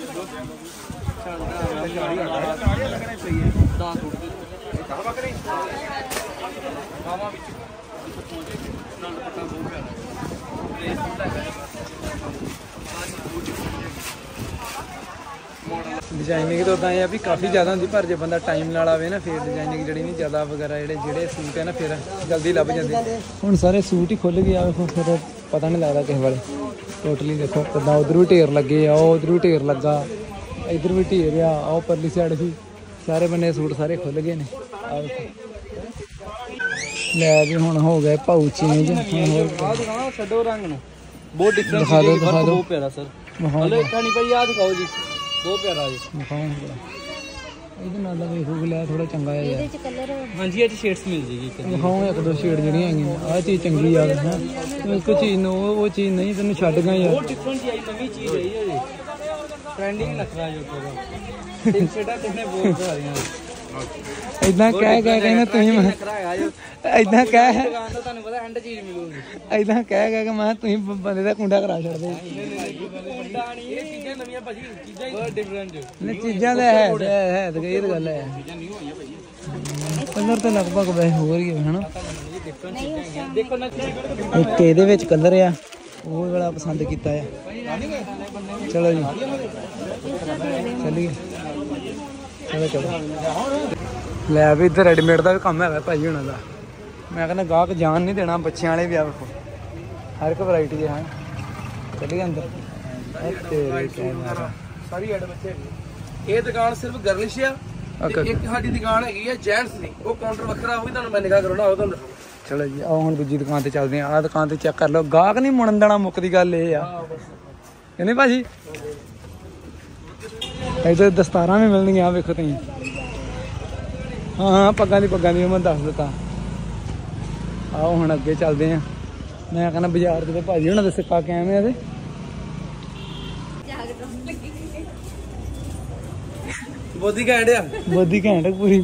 ਡਿਜ਼ਾਈਨਿੰਗ ਤਾਂ ਉਦਾਂ ਇਹ ਆ ਵੀ ਕਾਫੀ ਜ਼ਿਆਦਾ ਹੁੰਦੀ, ਪਰ ਜੇ ਬੰਦਾ ਟਾਈਮ ਨਾਲ ਆਵੇ ਨਾ ਫਿਰ ਡਿਜ਼ਾਈਨਿੰਗ ਜਿਹੜੀ ਨਹੀਂ ਜ਼ਿਆਦਾ ਵਗੈਰਾ ਜਿਹੜੇ ਜਿਹੜੇ ਸੂਟ ਹੈ ਨਾ ਫਿਰ ਜਲਦੀ ਲੱਭ ਜਾਂਦੇ। ਹੁਣ ਸਾਰੇ ਸੂਟ ਹੀ ਖੁੱਲ੍ਹ ਗਏ ਆ, ਫਿਰ ਪਤਾ ਨਹੀਂ ਲੱਗਦਾ ਕਿਸੇ ਵਾਲੇ ਟੋਟਲੀ। ਦੇਖੋ ਕਿੱਦਾਂ ਉਧਰ ਵੀ ਢੇਰ ਲੱਗੇ ਆ, ਉਹ ਉਧਰ ਵੀ ਢੇਰ ਲੱਗਾ, ਇੱਧਰ ਵੀ ਢੇਰ ਆ, ਉਹ ਪਰਲੀ ਸਾਈਡ ਵੀ ਸਾਰੇ ਬੰਨੇ ਸੂਟ ਸਾਰੇ ਖੁੱਲ੍ਹ ਗਏ ਨੇ। ਆ ਵੇਖੋ ਲੈ ਵੀ ਹੁਣ ਹੋ ਗਏ ਭਾਊ ਚੇਂਜ। ਹੋਰ ਛੱਡੋ ਰੰਗ ਨੂੰ, ਬਹੁਤ ਡਿਫਰੈਂਟ ਦਿਖਾ ਦਿਓ ਦਿਖਾ ਦਿਓ ਬਹੁਤ ਪਿਆਰਾ ਸਰ। ਹਲੇ ਕਹਾਣੀ ਭਾਈ ਆ ਦਿਖਾਓ ਜੀ, ਬਹੁਤ ਪਿਆਰਾ ਜੀ। ਇਹਦੇ ਨਾਲ ਦਾ ਵੇਖੋ ਲੈ ਥੋੜਾ ਚੰਗਾ ਹੈ ਯਾਰ। ਹਾਂਜੀ ਇਹ ਸ਼ੇਡਸ ਮਿਲ ਜੇਗੀ। ਦਿਖਾਓ ਇੱਕ ਦੋ ਸ਼ੇਡ ਜਿਹੜੀਆਂ ਹੈਗੀਆਂ। ਆਹ ਚੀਜ਼ ਚੰਗੀ ਆ ਹੈ, ਇੱਕ ਚੀਜ਼ ਨੂੰ ਉਹ ਚੀਜ਼ ਨਹੀਂ ਤੈਨੂੰ ਛੱਡ ਗਾ ਯਾਰ। ਬਹੁਤ ਡਿਫਰੈਂਟ ਜੀ ਆਈ, ਨਵੀਂ ਚੀਜ਼ ਆਈ ਹੈ ਜੀ, ਟ੍ਰੈਂਡਿੰਗ ਨਖਰਾ ਜੋ ਕੋਗਾ ਇੱਕ ਛੇੜਾ ਕਿੰਨੇ ਬਹੁਤ ਸਾਰੀਆਂ ਇਦਾਂ ਕਹਿ ਕਹਿ ਕੇ ਨਾ ਤੁਸੀਂ ਇਦਾਂ ਕਹਿ ਦੁਕਾਨ ਤੋਂ ਤੁਹਾਨੂੰ ਪਤਾ ਐਂਡ ਚੀਜ਼ ਮਿਲੂਗੀ। ਇਦਾਂ ਕਹਿ ਕਹਿ ਕੇ ਮੈਂ ਤੁਸੀਂ ਬੰਦੇ ਦਾ ਕੁੰਡਾ ਕਰਾ ਛੱਡਦੇ। ਇਹ ਚੀਜ਼ਾਂ ਨਵੀਆਂ ਭਾਜੀ, ਚੀਜ਼ਾਂ ਬਹੁਤ ਡਿਫਰੈਂਟ ਨੇ ਚੀਜ਼ਾਂ ਦਾ ਹੈ ਹੈ ਤਾਂ ਇਹ ਗੱਲ ਹੈ। ਚੀਜ਼ਾਂ ਨਿਊ ਹੋਈਆਂ ਭਾਜੀ। ਕਲਰ ਤਾਂ ਲਗਭਗ ਵੈਸੇ ਹੋਰ ਹੀ ਹੈ ਹਨਾ। ਦੇਖੋ ਨਾ ਇੱਕ ਇਹਦੇ ਵਿੱਚ ਕਲਰ ਆ, ਉਹ ਵਾਲਾ ਪਸੰਦ ਕੀਤਾ ਆ। ਚਲੋ ਜੀ ਚੱਲੀਏ, ਚਲੋ ਚਲੋ। ਲੈ ਵੀ ਇੱਧਰ ਰੈਡੀਮੇਡ ਦਾ ਵੀ ਕੰਮ ਹੈਗਾ ਭਾਜੀ ਹੁਣਾਂ ਦਾ। ਮੈਂ ਕਹਿੰਦਾ ਗਾਹਕ ਜਾਣ ਨਹੀਂ ਦੇਣਾ, ਬੱਚਿਆਂ ਵਾਲੇ ਵੀ ਆ ਵੇਖੋ, ਹਰ ਇੱਕ ਵੈਰਾਈਟੀ ਹੈ। ਚੱਲੀਏ ਅੰਦਰ। ਸਾਰੀ ਐਡ ਬੱਚੇ। ਇਹ ਦੁਕਾਨ ਸਿਰਫ ਗਰਲਿਸ਼ ਆ, ਤੇ ਇੱਕ ਸਾਡੀ ਦੁਕਾਨ ਹੈਗੀ ਆ ਜੈਂਟਸ ਦੀ, ਉਹ ਕਾਊਂਟਰ ਵੱਖਰਾ, ਉਹ ਵੀ ਤੁਹਾਨੂੰ ਮੈਂ ਨਿਗਾਹ ਕਰਾਉਣਾ ਉਹ ਤੁਹਾਨੂੰ। ਚਲੋ ਜੀ ਆਓ ਹੁਣ ਦੂਜੀ ਦੁਕਾਨ ਤੇ ਚੱਲਦੇ ਆ। ਆਹ ਦੁਕਾਨ ਤੇ ਚੈੱਕ ਕਰ ਲਓ, ਗਾਹਕ ਨਹੀਂ ਮੁੜਨ ਦੇਣਾ, ਮੁੱਕਦੀ ਗੱਲ ਇਹ ਆ ਕਹਿੰਦੇ ਭਾਜੀ। ਇੱਧਰ ਦਸਤਾਰਾਂ ਵੀ ਮਿਲਣਗੀਆਂ, ਆ ਵੇਖੋ ਤੁਸੀਂ। ਹਾਂ ਹਾਂ ਪੱਗਾਂ ਦੀ ਪੱਗਾਂ ਦੀ ਮੈਂ ਦੱਸ ਦਿੱਤਾ। ਆਓ ਹੁਣ ਅੱਗੇ ਚੱਲਦੇ ਆ। ਮੈਂ ਕਹਿੰਦਾ ਬਾਜ਼ਾਰ ਦੇ ਭਾਜੀ ਹੁਣਾਂ ਦੇ ਸਿੱਕਾ ਕੇ ਆਵੇਂ ਇਹਦੇ। ਬੋਦੀ ਘੈਂਟ ਆ, ਬੋਦੀ ਘੈਂਟ ਪੂਰੀ।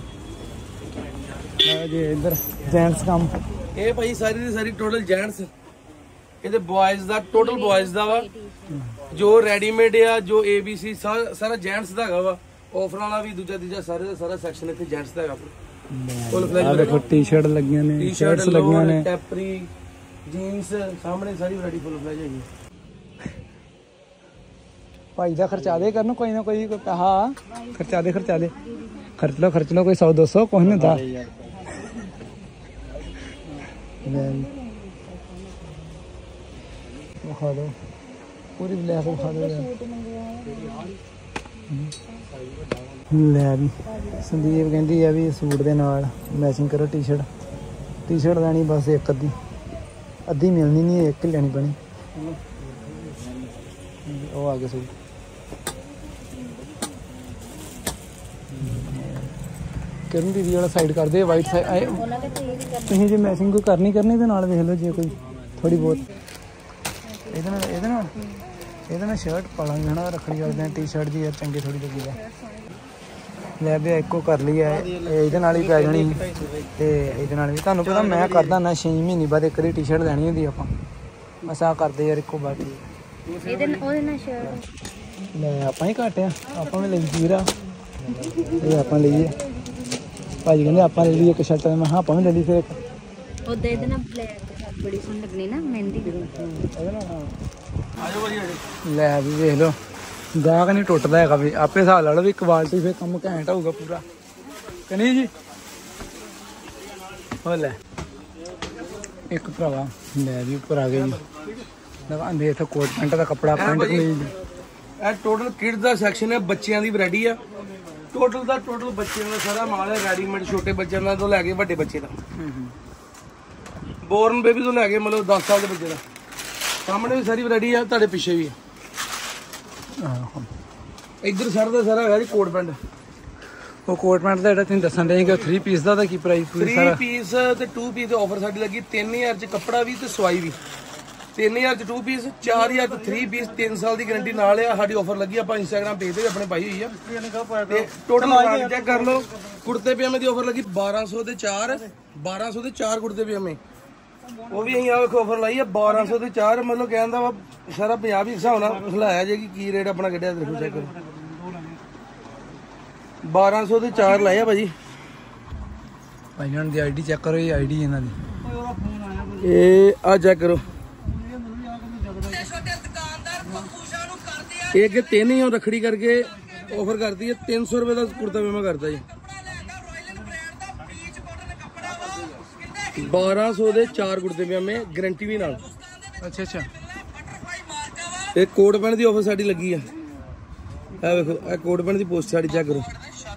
ਜੇ ਇੱਧਰ ਜੈਂਟਸ ਕੰਮ, ਇਹ ਭਾਈ ਸਾਰੀ ਦੀ ਸਾਰੀ ਟੋਟਲ ਜੈਂਟਸ, ਇਹਦੇ ਬॉयਜ਼ ਦਾ ਟੋਟਲ ਬॉयਜ਼ ਦਾ ਵਾ। ਜੋ ਰੈਡੀਮੇਡ ਆ, ਜੋ ਏਬੀਸੀ ਸਾਰਾ ਜੈਂਟਸ ਦਾ ਹੈਗਾ ਵਾ। ਆਫਰ ਵਾਲਾ ਵੀ ਦੂਜਾ ਤੀਜਾ ਸਾਰੇ ਦਾ ਸਾਰਾ ਸੈਕਸ਼ਨ ਇੱਥੇ ਜੈਂਟਸ ਦਾ ਹੈਗਾ। ਫੁੱਲ ਫਲੈਜ ਦੇਖੋ ਟੀ-ਸ਼ਰਟ ਲੱਗੀਆਂ ਨੇ, ਟੀ-ਸ਼ਰਟ ਲੱਗੀਆਂ ਨੇ, ਟੈਪਰੀ ਜੀਨਸ, ਸਾਹਮਣੇ ਸਾਰੀ ਵੈਰਾਈਟੀ ਫੁੱਲ ਫਲੈਜ ਹੈਗੀ। ਭਾਈ ਦਾ ਖਰਚਾ ਦੇ ਕਰਨ ਕੋਈ ਨਾ ਕੋਈ ਪੈਸਾ ਖਰਚਾ ਦੇ ਖਰਚਾ ਦੇ ਖਰਚ ਲਓ ਖਰਚ ਲਓ ਕੋਈ ਸੌ ਦੋ ਸੌ ਕੁਛ ਨਹੀਂ ਹੁੰਦਾ। ਵਿਖਾ ਦਿਓ ਪੂਰੀ ਲੈ ਕੇ ਵਿਖਾ ਦਿਓ। ਲੈ ਵੀ ਸੰਦੀਪ ਕਹਿੰਦੀ ਆ ਵੀ ਸੂਟ ਦੇ ਨਾਲ ਮੈਚਿੰਗ ਕਰੋ ਟੀ-ਸ਼ਰਟ। ਟੀ-ਸ਼ਰਟ ਲੈਣੀ ਬਸ ਇੱਕ ਅੱਧੀ ਅੱਧੀ ਮਿਲਣੀ ਨਹੀਂ, ਇੱਕ ਹੀ ਲੈਣੀ ਪੈਣੀ। ਉਹ ਆ ਗਿਆ ਸੂਟ। ਕਰਨ ਦੀਦੀ ਵਾਲਾ ਸਾਈਡ ਕਰਦੇ ਵਾਈਟ ਸਾਈਡ। ਤੁਸੀਂ ਜੇ ਮੈਚਿੰਗ ਕੋਈ ਕਰਨੀ ਕਰਨੀ ਤੇ ਨਾਲ ਵੇਖ ਲਓ, ਜੇ ਕੋਈ ਥੋੜੀ ਬਹੁਤ ਇਹਦੇ ਨਾਲ ਇਹਦੇ ਨਾਲ ਇਹਦੇ ਨਾਲ ਸ਼ਰਟ ਪਾ ਲਾਂਗੇ ਹਨਾ ਰੱਖੜੀ ਕਰਦੇ ਆ। ਟੀ ਸ਼ਰਟ ਦੀ ਯਾਰ ਚੰਗੀ ਥੋੜੀ ਲੱਗੀ ਆ। ਲੈ ਵੀ ਇੱਕੋ ਕਰ ਲਈ ਹੈ ਇਹਦੇ ਨਾਲ ਹੀ ਪੈ ਜਾਣੀ ਤੇ ਇਹਦੇ ਨਾਲ ਵੀ। ਤੁਹਾਨੂੰ ਪਤਾ ਮੈਂ ਕਰਦਾ ਨਾ ਛੇ ਮਹੀਨੇ ਬਾਅਦ ਇੱਕ ਦੀ ਟੀ ਸ਼ਰਟ ਲੈਣੀ ਹੁੰਦੀ ਆਪਾਂ, ਬਸ ਆਹ ਕਰਦੇ ਯਾਰ ਇੱਕੋ ਬਾਤ। ਇਹਦੇ ਨਾਲ ਉਹਦੇ ਨਾਲ ਸ਼ਰਟ ਲੈ ਆਪਾਂ ਹੀ ਘੱਟ ਆ, ਆਪਾਂ ਵੀ ਲਈ ਵੀਰਾ ਇਹ ਆਪਾਂ ਲਈਏ। ਭਾਜੀ ਕਹਿੰਦੇ ਆਪਾਂ ਲੈ ਲਈਏ ਇੱਕ ਸ਼ਰਟ, ਮੈਂ ਹਾਂ ਆਪਾਂ ਵੀ ਲੈ ਲਈ ਫਿਰ ਇੱਕ। ਉਹਦੇ ਇਹਦੇ ਨਾਲ ਬਲੈਕ ਬੜੀ ਸੋਹਣੀ ਲੱਗਣੀ ਨਾ ਮਹਿੰਦੀ ਦੀ। ਲੈ ਵੀ ਵੇਖ ਲਓ ਗਾਹਕ ਨਹੀਂ ਟੁੱਟਦਾ ਹੈਗਾ ਵੀ। ਆਪੇ ਹਿਸਾਬ ਲਾ ਲਓ ਵੀ ਕੁਆਲਿਟੀ ਫਿਰ ਕੰਮ ਘੈਂਟ ਹੋਊਗਾ ਪੂਰਾ ਕਿ ਨਹੀਂ ਜੀ। ਹੋ ਲੈ ਇੱਕ ਭਰਾਵਾ ਲੈ ਵੀ ਉੱਪਰ ਆ ਗਏ ਜੀ। ਲਗਾਉਂਦੇ ਇੱਥੇ ਕੋਟ ਪੈਂਟ ਦਾ ਕੱਪੜਾ, ਪੈਂਟ ਕਮੀਜ਼। ਇਹ ਟੋਟਲ ਕਿਡਸ ਦਾ ਸੈਕਸ਼ਨ ਹੈ, ਬੱਚਿਆਂ ਦੀ ਵੈਰਾਈਟੀ ਆ। ਟੋਟਲ ਦਾ ਟੋਟਲ ਬੱਚਿਆਂ ਦਾ ਸਾਰਾ ਮਾਲ ਹੈ, ਰੈਡੀਮੇਡ ਛੋਟੇ ਬੱਚਿਆਂ ਦਾ ਤੋਂ ਲੈ ਕੇ ਵੱਡੇ ਬੱਚੇ ਦਾ। ਬੋਰਨ ਬੇਬੀ ਤੋਂ ਲੈ ਕੇ ਮਤਲਬ ਦਸ ਸਾਲ ਦੇ ਬੱਚੇ ਦਾ। ਸਾਹਮਣੇ ਵੀ ਸਾਰੀ ਵੈਰਾਈਟੀ ਆ, ਤੁਹਾਡੇ ਪਿੱਛੇ ਵੀ ਆ। ਇੱਧਰ ਸਾਰਾ ਦਾ ਸਾਰਾ ਹੈਗਾ ਜੀ ਕੋਟ ਪੈਂਟ। ਉਹ ਕੋਟ ਪੈਂਟ ਦਾ ਜਿਹੜਾ ਤੁਸੀਂ ਦੱਸਣ ਦੇ ਕਿ ਥ੍ਰੀ ਪੀਸ ਦਾ ਤਾਂ ਕੀ ਪ੍ਰਾਈਸ? ਥ੍ਰੀ ਪੀਸ ਤੇ ਟੂ ਪੀਸ ਦੇ ਆਫਰ ਸਾਡੀ ਲੱਗੀ ਤਿੰਨ ਹਜ਼ਾਰ ਚ ਕੱਪੜਾ ਵੀ ਤੇ ਸਵਾਈ ਵੀ। ਤਿੰਨ ਹਜ਼ਾਰ ਚ ਟੂ ਪੀਸ, ਚਾਰ ਹਜ਼ਾਰ ਚ ਥ੍ਰੀ ਪੀਸ, ਤਿੰਨ ਸਾਲ ਦੀ ਗਾਰੰਟੀ ਨਾਲ ਆ। ਸਾਡੀ ਆਫਰ ਲੱਗੀ, ਆਪਾਂ ਇੰਸਟਾਗ੍ਰਾਮ ਪੇਜ ਤੇ ਆਪਣੇ ਪਾਈ ਹੋਈ ਆ। ਤੇ ਟੋਟਲ ਪ੍ਰਾਈਸ ਚੈੱਕ ਕਰ ਲਓ। ਕੁੜਤੇ ਪਜਾਮੇ ਦੀ ਆਫਰ ਲੱਗੀ ਬਾਰਾਂ ਸੌ ਦੇ ਚਾਰ, ਬਾਰਾਂ ਸੌ ਦੇ ਚਾਰ ਕੁੜਤੇ ਪਜਾਮੇ। ਉਹ ਵੀ ਅਸੀਂ ਆ ਵੇਖੋ ਆਫਰ ਲਾਈ ਆ ਬਾਰਾਂ ਸੌ ਦੇ ਚਾਰ। ਮਤਲਬ ਕਹਿੰਦਾ ਵਾ ਸਾਰਾ ਪੰਜਾਬ ਹੀ ਹਿਸਾਬ ਨਾਲ ਖਿਲਾਇਆ ਜੇ ਕੀ ਰੇਟ ਆਪਣਾ ਕੱਢਿਆ ਦੇਖੋ ਚੈੱਕ ਕਰੋ। ਬਾਰਾਂ ਸੌ ਦੇ ਚਾਰ ਲਾਏ ਆ ਭਾਜੀ। ਭਾਈ ਇਹਨਾਂ ਦੀ ਆਈਡੀ ਚੈੱਕ ਕਰੋ, ਇਹ ਆਈਡੀ ਇਹਨਾਂ ਦੀ। ਇਹ ਆ ਚੈੱਕ ਕਰੋ। ਇਹ ਅੱਗੇ ਤਿੰਨ ਹੀ ਰੱਖੜੀ ਕਰਕੇ ਆਫਰ ਕਰਦੀ ਹੈ। ਤਿੰਨ ਸੌ ਰੁਪਏ ਦਾ ਕੁੜਤਾ ਪਜਾਮਾ ਕਰਦਾ ਜੀ। ਬਾਰਾਂ ਸੌ ਦੇ ਚਾਰ ਕੁੜਤੇ ਪਜਾਮੇ, ਗਾਰੰਟੀ ਵੀ ਨਾਲ। ਅੱਛਾ ਅੱਛਾ। ਇਹ ਕੋਟ ਪੈਂਟ ਦੀ ਆਫਰ ਸਾਡੀ ਲੱਗੀ ਆ। ਇਹ ਵੇਖੋ ਇਹ ਕੋਟ ਪੈਂਟ ਦੀ ਪੋਸਟ ਸਾਡੀ ਚੈੱਕ ਕਰੋ।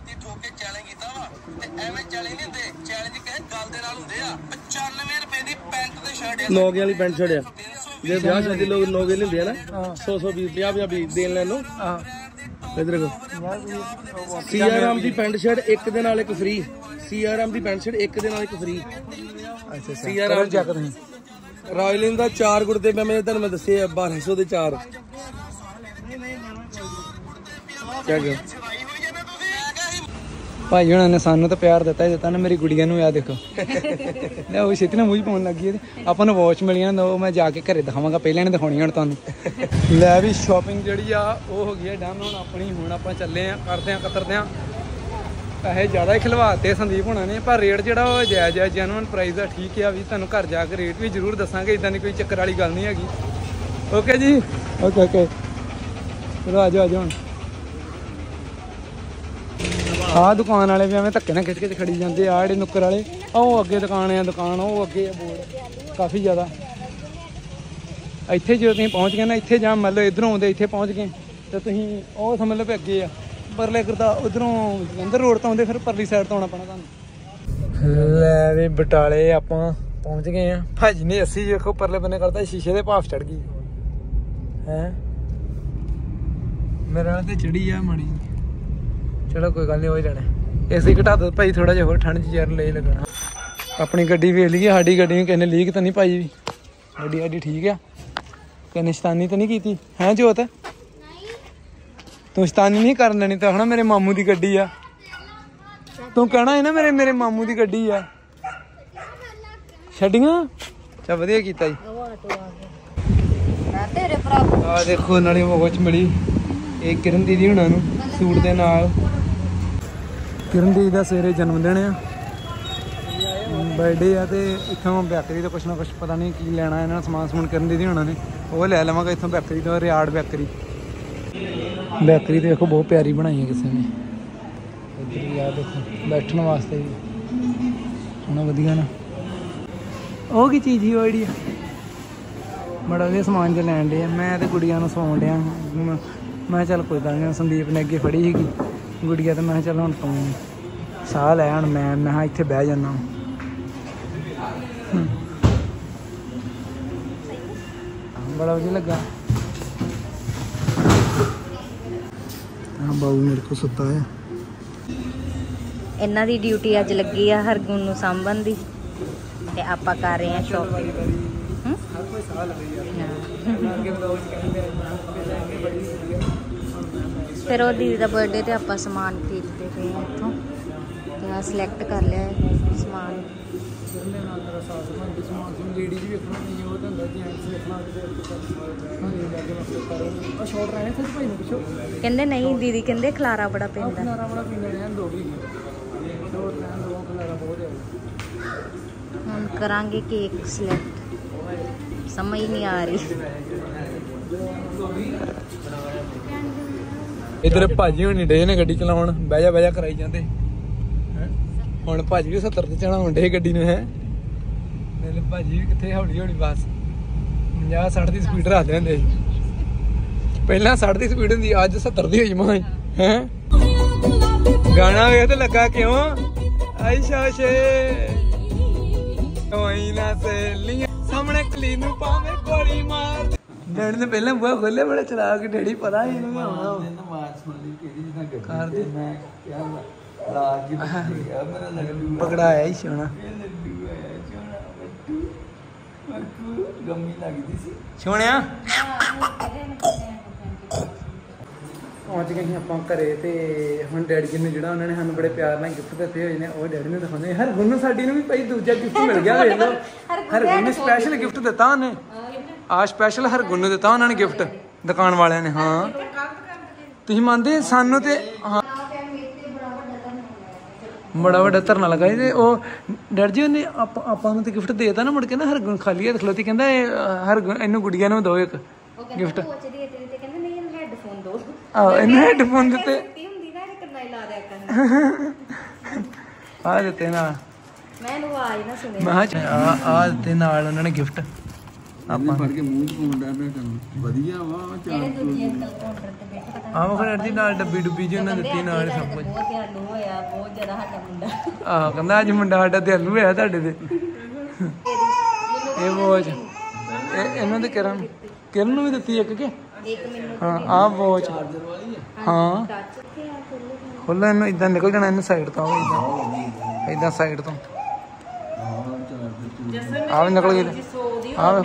ਨੌਗੇ ਵਾਲੀ ਪੈਂਟ ਛੜਿਆ ਜੇ ਵਿਆਹ ਸ਼ਾਦੀ ਲੋਕ ਨੌਗੇ ਲੈਂਦੇ ਆ ਨਾ ਸੌ ਸੌ ਵੀਹ ਪੰਜਾਹ ਪੰਜਾਹ ਵੀਹ ਦੇਣ ਲੈਣ ਨੂੰ। ਇਧਰ ਦੇਖੋ ਸੀਆਰਐਮ ਦੀ ਪੈਂਟ ਸ਼ਰਟ ਇੱਕ ਦੇ ਨਾਲ ਇੱਕ ਫ੍ਰੀ। ਸੀਆਰਐਮ ਦੀ ਪੈਂਟ ਸ਼ਰਟ ਇੱਕ ਦੇ ਨਾਲ ਇੱਕ ਫ੍ਰੀ। ਅੱਛਾ ਸੀਆਰਐਮ ਚੈੱਕ ਤੁਸੀਂ। ਰਾਇਲਿਨ ਦਾ ਚਾਰ ਕੁੜਤੇ ਪਜਾਮੇ ਤੁਹਾਨੂੰ ਮੈਂ ਦੱਸੇ ਆ ਬਾਰਾਂ ਸੌ ਦੇ ਚਾਰ। ਚੈੱਕ ਭਾਈ ਉਹਨਾਂ ਨੇ ਸਾਨੂੰ ਤਾਂ ਪਿਆਰ ਦਿੱਤਾ ਹੀ ਦਿੱਤਾ ਨਾ। ਮੇਰੀ ਗੁੜੀਆ ਨੂੰ ਆ ਦੇਖੋ ਲੈ ਉਹ ਛੇਤੀ ਨਾਲ ਮੂੰਹ ਪਾਉਣ ਲੱਗੀ ਹੈ। ਆਪਾਂ ਨੂੰ ਵਾਚ ਮਿਲੀਆਂ ਨਾ, ਉਹ ਮੈਂ ਜਾ ਕੇ ਘਰੇ ਦਿਖਾਵਾਂਗਾ। ਪਹਿਲਾਂ ਨੇ ਦਿਖਾਉਣੀ ਹੁਣ ਤੁਹਾਨੂੰ। ਲੈ ਵੀ ਸ਼ਾਪਿੰਗ ਜਿਹੜੀ ਆ ਉਹ ਹੋ ਗਈ ਹੈ ਡਨ ਹੁਣ ਆਪਣੀ। ਹੁਣ ਆਪਾਂ ਚੱਲੇ ਆ, ਕਰਦੇ ਆ, ਕਤਰਦੇ ਆ। ਪੈਸੇ ਜ਼ਿਆਦਾ ਹੀ ਖਿਲਵਾਤੇ ਸੰਦੀਪ ਹੋਣਾ ਨੇ, ਪਰ ਰੇਟ ਜਿਹੜਾ ਉਹ ਜਾਇਜ਼ ਜਾਇਜ਼ ਜੈਨੂਅਨ ਪ੍ਰਾਈਸ ਦਾ ਠੀਕ ਆ। ਵੀ ਤੁਹਾਨੂੰ ਘਰ ਜਾ ਕੇ ਰੇਟ ਵੀ ਜ਼ਰੂਰ ਦੱਸਾਂਗੇ, ਇਦਾਂ ਦੀ ਕੋਈ ਚੱਕਰ ਵਾਲੀ ਗੱਲ ਨਹੀਂ ਹੈਗੀ। ਓਕੇ ਜੀ, ਓਕੇ ਓਕੇ ਚਲੋ ਆ ਜਾਓ ਆ ਜਾਓ। ਹੁਣ ਆਹ ਦੁਕਾਨ ਵਾਲੇ ਵੀ ਐਵੇਂ ਧੱਕੇ ਨਾਲ ਖਿੱਚ ਕੇ ਖੜੀ ਜਾਂਦੇ ਆ। ਜਿਹੜੇ ਨੁੱਕਰ ਵਾਲੇ ਉਹ ਅੱਗੇ ਦੁਕਾਨ ਆ, ਦੁਕਾਨ ਉਹ ਅੱਗੇ ਆ, ਬੋਰਡ ਕਾਫੀ ਜ਼ਿਆਦਾ। ਇੱਥੇ ਜਦੋਂ ਤੁਸੀਂ ਪਹੁੰਚ ਗਏ ਨਾ, ਇੱਥੇ ਜਾਂ ਮਤਲਬ ਇੱਧਰੋਂ ਆਉਂਦੇ ਇੱਥੇ ਪਹੁੰਚ ਗਏ ਤੇ ਤੁਸੀਂ ਉਹ ਸਮਝ ਲਓ ਵੀ ਅੱਗੇ ਆ। ਪਰਲੇ ਕਰਦਾ ਉਧਰੋਂ ਜਲੰਧਰ ਰੋਡ ਤੋਂ ਆਉਂਦੇ, ਫਿਰ ਪਰਲੀ ਸਾਈਡ ਤੋਂ ਆਉਣਾ ਪੈਣਾ ਤੁਹਾਨੂੰ। ਲੈ ਵੀ ਬਟਾਲੇ ਆਪਾਂ ਪਹੁੰਚ ਗਏ ਆ। ਭਾਜੀ ਨੇ ਅੱਸੀ ਵੇਖੋ ਪਰਲੇ ਬੰਨੇ ਕਰਦਾ, ਸ਼ੀਸ਼ੇ ਦੇ ਭਾਫ ਚੜ ਗਈ ਹੈ। ਮੇਰੇ ਨਾਲ ਤੇ ਚੜੀ ਆ ਮਾੜੀ। ਚਲੋ ਕੋਈ ਗੱਲ ਨਹੀਂ, ਹੋ ਹੀ ਜਾਣਾ। ਏਸੀ ਘਟਾ ਦੋ ਭਾਈ ਥੋੜਾ ਜਿਹਾ ਹੋਰ, ਠੰਡ 'ਚ ਯਾਰ ਲੈ ਲੱਗਣਾ। ਆਪਣੀ ਗੱਡੀ ਵੇਖ ਲਈਏ, ਸਾਡੀ ਗੱਡੀ ਨੂੰ ਕਿਸੇ ਨੇ ਲੀਕ ਤਾਂ ਨਹੀਂ ਪਾਈ ਵੀ। ਗੱਡੀ ਸਾਡੀ ਠੀਕ ਆ, ਕਿਸੇ ਨੇ ਸ਼ੈਤਾਨੀ ਤਾਂ ਨਹੀਂ ਕੀਤੀ ਹੈ ਜੋਤ? ਤੂੰ ਸ਼ੈਤਾਨੀ ਨਹੀਂ ਕਰਨ ਲੈਣੀ ਤਾਂ ਹਨਾ। ਮੇਰੇ ਮਾਮੂ ਦੀ ਗੱਡੀ ਆ, ਤੂੰ ਕਹਿਣਾ ਹੈ ਨਾ ਮੇਰੇ ਮੇਰੇ ਮਾਮੂ ਦੀ ਗੱਡੀ ਆ। ਛੱਡੀਆਂ ਚਾ ਵਧੀਆ ਕੀਤਾ ਜੀ। ਆ ਦੇਖੋ ਨਾਲੇ ਵਾਚ ਮਿਲੀ ਇਹ ਕਿਰਨ ਦੀਦੀ ਹੁਣਾਂ ਨੂੰ ਸੂਟ ਦੇ ਨਾਲ। ਕਿਰਨ ਦੀਦੀ ਦਾ ਸਵੇਰੇ ਜਨਮ ਦਿਨ ਆ, ਬਰਥਡੇ ਆ। ਤੇ ਇੱਥੋਂ ਬੈਕਰੀ ਤੋਂ ਕੁਛ ਨਾ ਕੁਛ ਪਤਾ ਨਹੀਂ ਕੀ ਲੈਣਾ ਇਹਨਾਂ ਸਮਾਨ ਸਮੂਨ ਕਿਰਨ ਦੀਦੀ ਹੁਣਾਂ ਨੇ, ਉਹ ਲੈ ਲਵਾਂਗਾ ਇੱਥੋਂ ਬੈਕਰੀ ਤੋਂ। ਰਿਆੜ ਬੈਕਰੀ ਬੈਕਰੀ ਤੇ ਦੇਖੋ ਬਹੁਤ ਪਿਆਰੀ ਬਣਾਈ ਹੈ ਕਿਸੇ ਨੇ। ਇੱਧਰ ਵੀ ਆ ਦੇਖੋ ਬੈਠਣ ਵਾਸਤੇ ਵੀ ਉਹਨਾਂ ਵਧੀਆ ਨਾ। ਉਹ ਕੀ ਚੀਜ਼ ਸੀ ਉਹ ਜਿਹੜੀ ਬੜਾ ਵਧੀਆ ਸਮਾਨ ਜਿਹਾ ਲੈਣ ਡੇ ਆ। ਮੈਂ ਤੇ ਗੁੜੀਆਂ ਨੂੰ ਸਵਾਉਣ ਡਿਆ। ਮੈਂ ਚੱਲ ਕੋਈ ਗੱਲ ਨਹੀਂ, ਸੰਦੀਪ ਨੇ ਅੱਗੇ ਫੜੀ ਸੀਗੀ ਗੁੜੀਆ ਤੇ ਮੈਂ ਚੱਲ ਹੁਣ ਤੂੰ ਸਾਹ ਲੈ। ਹੁਣ ਮੈਂ ਮੈਂ ਕਿਹਾ ਇੱਥੇ ਬਹਿ ਜਾਂਦਾ। ਬੜਾ ਵਧੀਆ ਲੱਗਾ। ਹਾਂ ਬਾਬੂ ਮੇਰੇ ਕੋਲ ਸੁੱਤਾ ਹੈ। ਇਹਨਾਂ ਦੀ ਡਿਊਟੀ ਅੱਜ ਲੱਗੀ ਆ ਹਰਗੁਣ ਨੂੰ ਸਾਂਭਣ ਦੀ, ਤੇ ਆਪਾਂ ਕਰ ਰਹੇ ਆ ਸ਼ਾਪਿੰਗ। ਹਰ ਕੋਈ ਸਾਹ ਲਵੇ ਯਾਰ ਅੱਗੇ ਬਲੌਗ ਕਹਿੰਦੇ ਪਹਿਲਾਂ ਬੜੀ ਵਧੀਆ। ਫਿਰ ਉਹ ਦੀਦੀ ਦਾ ਬਰਥਡੇ ਤੇ ਆਪਾਂ ਸਮਾਨ ਖਰੀਦਦੇ ਪਏ ਹਾਂ ਇੱਥੋਂ ਤੇ ਆ ਸਿਲੈਕਟ ਕਰ ਲਿਆ ਹੈ ਸਮਾਨ। ਉਹਦੇ ਨਾਲ ਮੇਰਾ ਸਾਥ ਬਣਦੀ ਸਮਾਨ ਸੁਣ ਲੇਡੀਜ਼ ਵੀ ਵੇਖਣਾ ਨਹੀਂ ਉਹ ਤਾਂ ਹੁੰਦਾ ਜੈਂਟਸ ਵੇਖਣਾ ਤੇ ਹਾਂ ਇਹ ਲੱਗੇ ਮਸਲੇ ਕਰ ਉਹ ਸ਼ਾਰਟ ਰਹੇ ਸੱਚ ਭਾਈ ਨੂੰ ਪੁੱਛੋ। ਕਹਿੰਦੇ ਨਹੀਂ ਦੀਦੀ ਕਹਿੰਦੇ ਖਲਾਰਾ ਬੜਾ ਪੈਂਦਾ। ਖਲਾਰਾ ਬੜਾ ਪੀਂਦੇ ਰਹਿਣ ਦੋ ਵੀ ਦੋ ਰਹਿਣ ਦੋ ਖਲਾਰਾ ਬਹੁਤ ਹੈ। ਹੁਣ ਕਰਾਂਗੇ ਕੇਕ ਸਿਲੈਕਟ ਸਮਝ ਨਹੀਂ ਆ ਰਹੀ। ਇਧਰ ਭਾਜੀ ਹੋਣੀ ਡੇ ਨੇ ਗੱਡੀ ਚਲਾਉਣ ਬਹਿ ਜਾ ਬਹਿ ਜਾ ਕਰਾਈ ਜਾਂਦੇ ਹੁਣ ਭਾਜੀ ਵੀ ਸੱਤਰ ਤੇ ਚੜਾਉਣ ਡੇ ਗੱਡੀ ਨੂੰ ਹੈ ਮੇਰੇ ਭਾਜੀ ਵੀ ਕਿੱਥੇ ਹੌਲੀ ਹੌਲੀ ਬਸ ਪੰਜਾਹ ਸੱਠ ਦੀ ਸਪੀਡ ਰੱਖਦੇ ਹੁੰਦੇ ਸੀ ਪਹਿਲਾਂ ਸੱਠ ਦੀ ਸਪੀਡ ਹੁੰਦੀ ਅੱਜ ਸੱਤਰ ਦੀ ਹੋਈ ਮਾਂ ਹੈ ਗਾਣਾ ਵੇਖ ਤੇ ਲੱਗਾ ਕਿਉਂ ਆਈ ਸ਼ਾਸ਼ੇ ਕੋਈ ਨਾ ਸੇਲੀਆਂ ਸਾਹਮਣੇ ਕਲੀ ਨੂੰ ਪਾਵੇਂ ਗੋਲੀ ਮਾਰ ਡੈਡੀ ਨੇ ਪਹਿਲਾਂ ਬੂਹਾ ਖੋਲਿਆ ਬੜਾ ਚਲਾ ਕੇ ਡੈਡੀ ਪਤਾ ਹੀ ਇਹਨੂੰ ਆਉਣਾ ਆਵਾਜ਼ ਸੁਣ ਲਈ ਕਿਹਦੀ ਜਿਹਾ ਗੱਡੀ ਕਰਦੇ ਮੈਂ ਕਿਹਾ ਲਾ ਕੇ ਗਿਆ ਮੇਰਾ ਲੱਗੂ ਪਕੜਾਇਆ ਹੀ ਸੋਣਾ ਗੰਮੀ ਲੱਗਦੀ ਸੀ ਸੋਹਣਿਆ ਪਹੁੰਚ ਗਏ ਸੀ ਆਪਾਂ ਘਰੇ ਤੇ ਹੁਣ ਡੈਡੀ ਜੀ ਨੂੰ ਜਿਹੜਾ ਉਹਨਾਂ ਨੇ ਸਾਨੂੰ ਬੜੇ ਪਿਆਰ ਨਾਲ ਗਿਫਟ ਦਿੱਤੇ ਹੋਏ ਨੇ ਉਹ ਡੈਡੀ ਨੂੰ ਦਿਖਾਉਂਦੇ ਹਰ ਗੁੰਨ ਸਾਡੀ ਨੂੰ ਵੀ ਭਾਈ ਦੂਜਾ ਗਿਫਟ ਮਿਲ ਗਿਆ ਵੇਖ ਲਓ ਹਰ ਗੁੰਨ ਸਪੈਸ਼ਲ ਗਿਫਟ ਦਿੱਤਾ ਉਹਨੇ ਆ ਸਪੈਸ਼ਲ ਹਰ ਗੁੰਨ ਨੂੰ ਦਿੱਤਾ ਉਹਨਾਂ ਨੇ ਗਿਫਟ ਦੁਕਾਨ ਵਾਲਿਆਂ ਨੇ ਹਾਂ ਤੁਸੀਂ ਮੰਨਦੇ ਸਾਨੂੰ ਤੇ ਹਾਂ ਬੜਾ ਵੱਡਾ ਧਰਨਾ ਲਗਾ ਤੇ ਉਹ ਡੈਡੀ ਜੀ ਉਹਨੇ ਆਪਾਂ ਨੂੰ ਤੇ ਗਿਫਟ ਦੇਤਾ ਨਾ ਮੁੜ ਕੇ ਨਾ ਹਰ ਗੁੰਨ ਖਾਲੀ ਹੱਥ ਖਲੋਤੀ ਕਹਿੰਦਾ ਹਰ ਇਹਨੂੰ ਗੁੜੀਆਂ ਨੂੰ ਦਿਓ ਇੱਕ ਗਿਫਟ ਆਹ ਇਹਨੂੰ ਹੈਡਫੋਨ ਦਿੱਤੇ ਆ ਦਿੱਤੇ ਨਾਲ ਮੈਂ ਨੂੰ ਆਵਾਜ਼ ਨਾ ਸੁਣੇ ਮੈਂ ਆ ਆ ਦਿੱਤੇ ਨਾਲ ਉਹਨਾਂ ਨੇ ਗਿਫਟ ਆਪਾਂ ਫੜ ਕੇ ਮੂੰਹ ਚ ਪਾਉਂਦਾ ਮੈਂ ਕਰਨ ਵਧੀਆ ਵਾ ਜਿਹੜੇ ਦੂਜੇ ਅੰਕਲ ਕਾਊਂਟਰ ਤੇ ਬੈਠੇ ਪਤਾ ਆਹ ਫਿਰ ਜੀ ਨਾਲ ਡੱਬੀ ਡੁੱਬੀ ਜੀ ਉਹਨਾਂ ਦਿੱਤੀ ਨਾਲ ਸਭ ਕੁਝ ਬਹੁਤ ਦਿਆਲੂ ਹੋਇਆ ਬਹੁਤ ਜ਼ਿਆਦਾ ਸਾਡਾ ਮੁੰਡਾ ਆਹ ਕਹਿੰਦਾ ਅੱਜ ਮੁੰਡਾ ਸਾਡਾ ਦਿਆਲੂ ਹੋਇਆ ਤੁਹਾਡੇ ਤੇ ਇਹ ਵੋਚ ਇਹ ਇਹਨਾਂ ਦੇ ਕਿਰਨ ਕਿਰਨ ਨੂੰ ਵੀ ਦਿੱਤੀ ਇੱਕ ਕੇ ਇੱਕ ਮੈਨੂੰ ਹਾਂ ਆਹ ਵੋਚ ਹਾਂ ਟੱਚ ਤੇ ਆ ਖੋਲ੍ਹਾ ਇਹਨੂੰ ਇਦਾਂ ਨਿਕਲ ਜਾਣਾ ਇਹਨੂੰ ਸਾਈਡ ਤੋਂ ਇਦਾਂ ਇਦਾਂ ਸਾਈਡ ਤੋਂ ਆਹ ਵੀ ਨਿਕਲ ਗਈ ਆਹ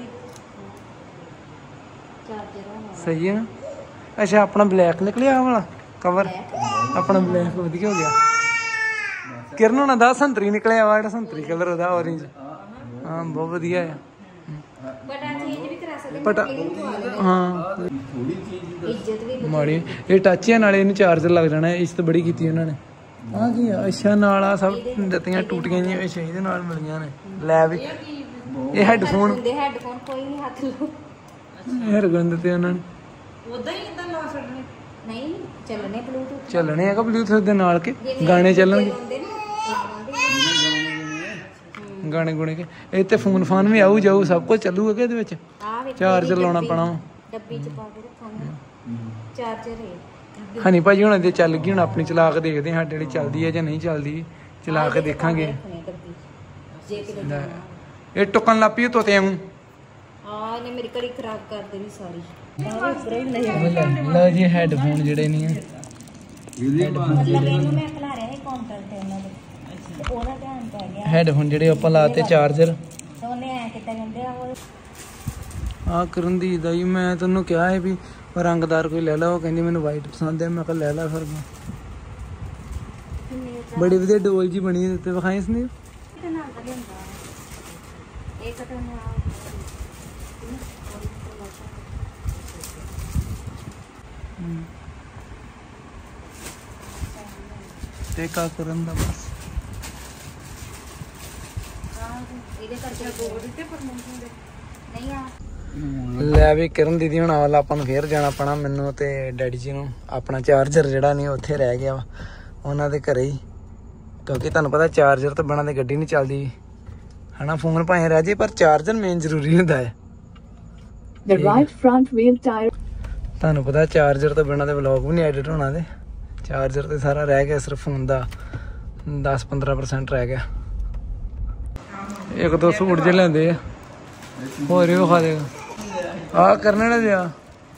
ਸਹੀ ਹੈ ਨਾ ਅੱਛਾ ਆਪਣਾ ਬਲੈਕ ਨਿਕਲਿਆ ਵਾਲਾ ਕਵਰ ਆਪਣਾ ਬਲੈਕ ਵਧੀਆ ਹੋ ਗਿਆ ਕਿਰਨ ਹੋਣਾ ਦਾ ਸੰਤਰੀ ਨਿਕਲਿਆ ਵਾ ਜਿਹੜਾ ਸੰਤਰੀ ਕਲਰ ਉਹਦਾ ਔਰੇਂਜ ਹਾਂ ਬਹੁਤ ਵਧੀਆ ਆ ਬਟਾ ਚੇਂਜ ਵੀ ਕਰਾ ਸਕਦੇ ਪਟਾ ਹਾਂ ਇੱਜ਼ਤ ਵੀ ਮਾੜੀ ਇਹ ਟੱਚ ਆ ਨਾਲੇ ਇਹਨੂੰ ਚਾਰਜਰ ਲੱਗ ਜਾਣਾ ਇਸ ਤੋਂ ਬੜੀ ਕੀਤੀ ਉਹਨਾਂ ਨੇ ਆ ਕੀ ਆ ਅੱਛਾ ਨਾਲ ਆ ਸਭ ਦਿੱਤੀਆਂ ਟੂਟੀਆਂ ਜਿਹੀਆਂ ਅੱਛਾ ਇਹਦੇ ਨਾਲ ਮਿਲੀਆਂ ਨੇ ਲੈ ਵੀ ਇਹ ਹੈਡਫੋਨ ਹੁੰਦੇ ਹੈਡਫੋਨ ਕੋਈ ਨਹੀਂ ਹੱਥ ਲਓ ਹਰਗੁਣ ਦਿੱਤੇ ਉਹਨਾਂ ਨੇ ਉਦਾਂ ਹੀ ਇਦਾਂ ਲਾ ਛੱਡਣੇ ਨਹੀਂ ਚੱਲਣੇ ਬਲੂਟੂਥ ਚੱਲਣੇ ਹੈਗਾ ਬਲੂਟੂਥ ਦੇ ਨਾਲ ਕੇ ਗਾਣੇ ਚੱਲਣਗੇ ਗਾਣੇ ਗੁਣੇ ਕੇ ਇਹ ਤੇ ਫੋਨ ਫਾਨ ਵੀ ਆਊ ਜਾਊ ਸਭ ਕੁਝ ਚੱਲੂਗਾ ਕਿ ਇਹਦੇ ਵਿੱਚ ਚਾਰਜਰ ਲਾਉਣਾ ਪੈਣਾ ਵਾ ਡੱਬੀ ਚ ਪਾ ਕੇ ਰੱਖਾਂਗੇ ਚਾਰਜਰ ਹੈ ਹਨੀ ਭਾਜੀ ਹੁਣ ਦੇ ਚੱਲ ਗਈ ਹੁਣ ਆਪਣੀ ਚਲਾ ਕੇ ਦੇਖਦੇ ਹਾਂ ਸਾਡੇ ਜਿਹੜੀ ਚੱਲਦੀ ਹੈ ਜਾਂ ਨਹੀਂ ਚੱਲਦੀ ਚਲਾ ਕੇ ਦੇਖਾਂਗੇ ਜੇ ਕਿਤੇ ਇਹ ਟੁਕਣ ਲੱਪੀ ਤੋਤੇ ਵਾਂਗੂ ਹਾਂ ਇਹਨੇ ਮੇਰੀ ਘੜੀ ਖਰਾਬ ਕਰ ਦੇਣੀ ਸਾਰੀ ਲਓ ਜੀ ਹੈਡਫੋਨ ਜਿਹੜੇ ਨਹੀਂ ਹੈ ਮਤਲਬ ਇਹਨੂੰ ਮੈਂ ਖਿਲਾ ਰਿਹਾ ਸੀ ਕਾਊਂਟਰ ਤੇ ਉਹਨਾਂ ਦੇ ਤੇ ਉਹਦਾ ਧਿਆਨ ਪੈ ਗਿਆ ਹੈਡਫੋਨ ਜਿਹੜੇ ਆਪਾਂ ਲਾਤੇ ਚਾਰਜਰ ਤੇ ਉਹਨੇ ਐ ਕਿਤਾ ਕਹਿੰਦੇ ਆ ਉਹ ਆ ਕਰਨ ਦੀ ਦਾ ਹੀ ਮੈਂ ਤੈਨੂੰ ਕਿਹਾ ਹੈ ਵੀ ਰੰਗਦਾਰ ਕੋਈ ਲੈ ਲਾ ਉਹ ਕਹਿੰਦੀ ਮੈਨੂੰ ਵਾਈਟ ਪਸੰਦ ਹੈ ਮੈਂ ਕਿਹਾ ਲੈ ਲਾ ਫਿਰ ਬੜੀ ਵਧੀਆ ਡੋਲ ਜੀ ਬਣੀ ਦਿੱਤੇ ਵਿਖਾਈ ਇਸ ਨੇ ਕਿਤੇ ਨਾਲ ਤਾਂ ਲਿਆਂਦਾ ਇੱਕ ਤਾਂ ਨਾ ਤੇ ਕਾ ਕਰਨ ਦਾ ਬਸ ਇਹਦੇ ਕਰਕੇ ਬੋਲ ਦਿੱਤੇ ਪਰਮੋਸ਼ਨ ਦੇ ਨਹੀਂ ਆ ਲੈ ਵੀ ਕਿਰਨ ਦੀਦੀ ਹੁਣ ਆਵਲਾ ਆਪਾਂ ਨੂੰ ਫੇਰ ਜਾਣਾ ਪੈਣਾ ਮੈਨੂੰ ਤੇ ਡੈਡੀ ਜੀ ਨੂੰ ਆਪਣਾ ਚਾਰਜਰ ਜਿਹੜਾ ਨਹੀਂ ਉੱਥੇ ਰਹਿ ਗਿਆ ਵਾ ਉਹਨਾਂ ਦੇ ਘਰੇ ਹੀ ਕਿਉਂਕਿ ਤੁਹਾਨੂੰ ਪਤਾ ਚਾਰਜਰ ਤੋਂ ਬਿਨਾਂ ਤੇ ਗੱਡੀ ਨਹੀਂ ਚੱਲਦੀ ਹਨਾ ਫੋਨ ਭਾਵੇਂ ਰਹਿ ਜੇ ਪਰ ਚਾਰਜਰ ਮੇਨ ਜ਼ਰੂਰੀ ਹੁੰਦਾ ਹੈ The right front wheel tire ਤੁਹਾਨੂੰ ਪਤਾ ਚਾਰਜਰ ਤੋਂ ਬਿਨਾਂ ਤੇ ਵਲੌਗ ਵੀ ਨਹੀਂ ਐਡਿਟ ਹੋਣਾ ਤੇ ਚਾਰਜਰ ਤੇ ਸਾਰਾ ਰਹਿ ਗਿਆ ਸਿਰਫ ਫੋਨ ਦਾ ਦਸ ਪੰਦਰਾਂ ਪਰਸੈਂਟ ਰਹਿ ਗਿਆ ਇੱਕ ਦੋ ਸੂਟ ਜੇ ਲੈਂਦੇ ਆ ਹੋਰ ਵੀ ਖਾ ਦੇਗਾ ਆ ਕਰਨੇ ਨਾ ਦਿਆ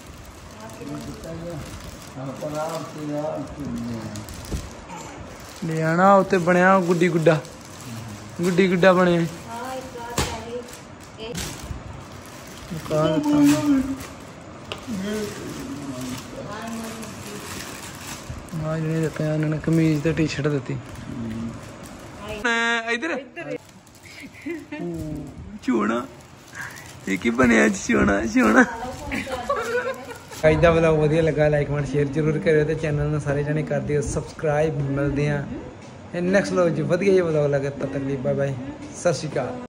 ਲਿਆਣਾ ਉੱਤੇ ਬਣਿਆ ਗੁੱਡੀ ਗੁੱਡਾ ਗੁੱਡੀ ਗੁੱਡਾ ਬਣਿਆ ਮੁਕਾ ਦਿੱਤਾ ਆ ਜਿਹੜੇ ਦਿੱਤੇ ਆ ਉਹਨਾਂ ਨੇ ਕਮੀਜ਼ ਤੇ ਟੀ-ਸ਼ਰਟ ਦਿੱਤੀ ਇਧਰ ਚੋਣਾ ਇਹ ਕੀ ਬਣਿਆ ਚੋਣਾ ਚੋਣਾ ਅੱਜ ਦਾ ਵਲੌਗ ਵਧੀਆ ਲੱਗਾ ਲਾਈਕ ਕਮੈਂਟ ਸ਼ੇਅਰ ਜ਼ਰੂਰ ਕਰਿਓ ਤੇ ਚੈਨਲ ਨੂੰ ਸਾਰੇ ਜਣੇ ਕਰ ਦਿਓ ਸਬਸਕ੍ਰਾਈਬ। ਮਿਲਦੇ ਆ ਨੈਕਸਟ ਵਲੌਗ 'ਚ ਵਧੀਆ ਜਿਹਾ ਵਲੌਗ ਲੱਗੇ ਤਦ ਤੱਕ ਲਈ ਬਾਏ ਬਾਏ ਸਤਿ ਸ਼੍ਰੀ ਅਕਾਲ।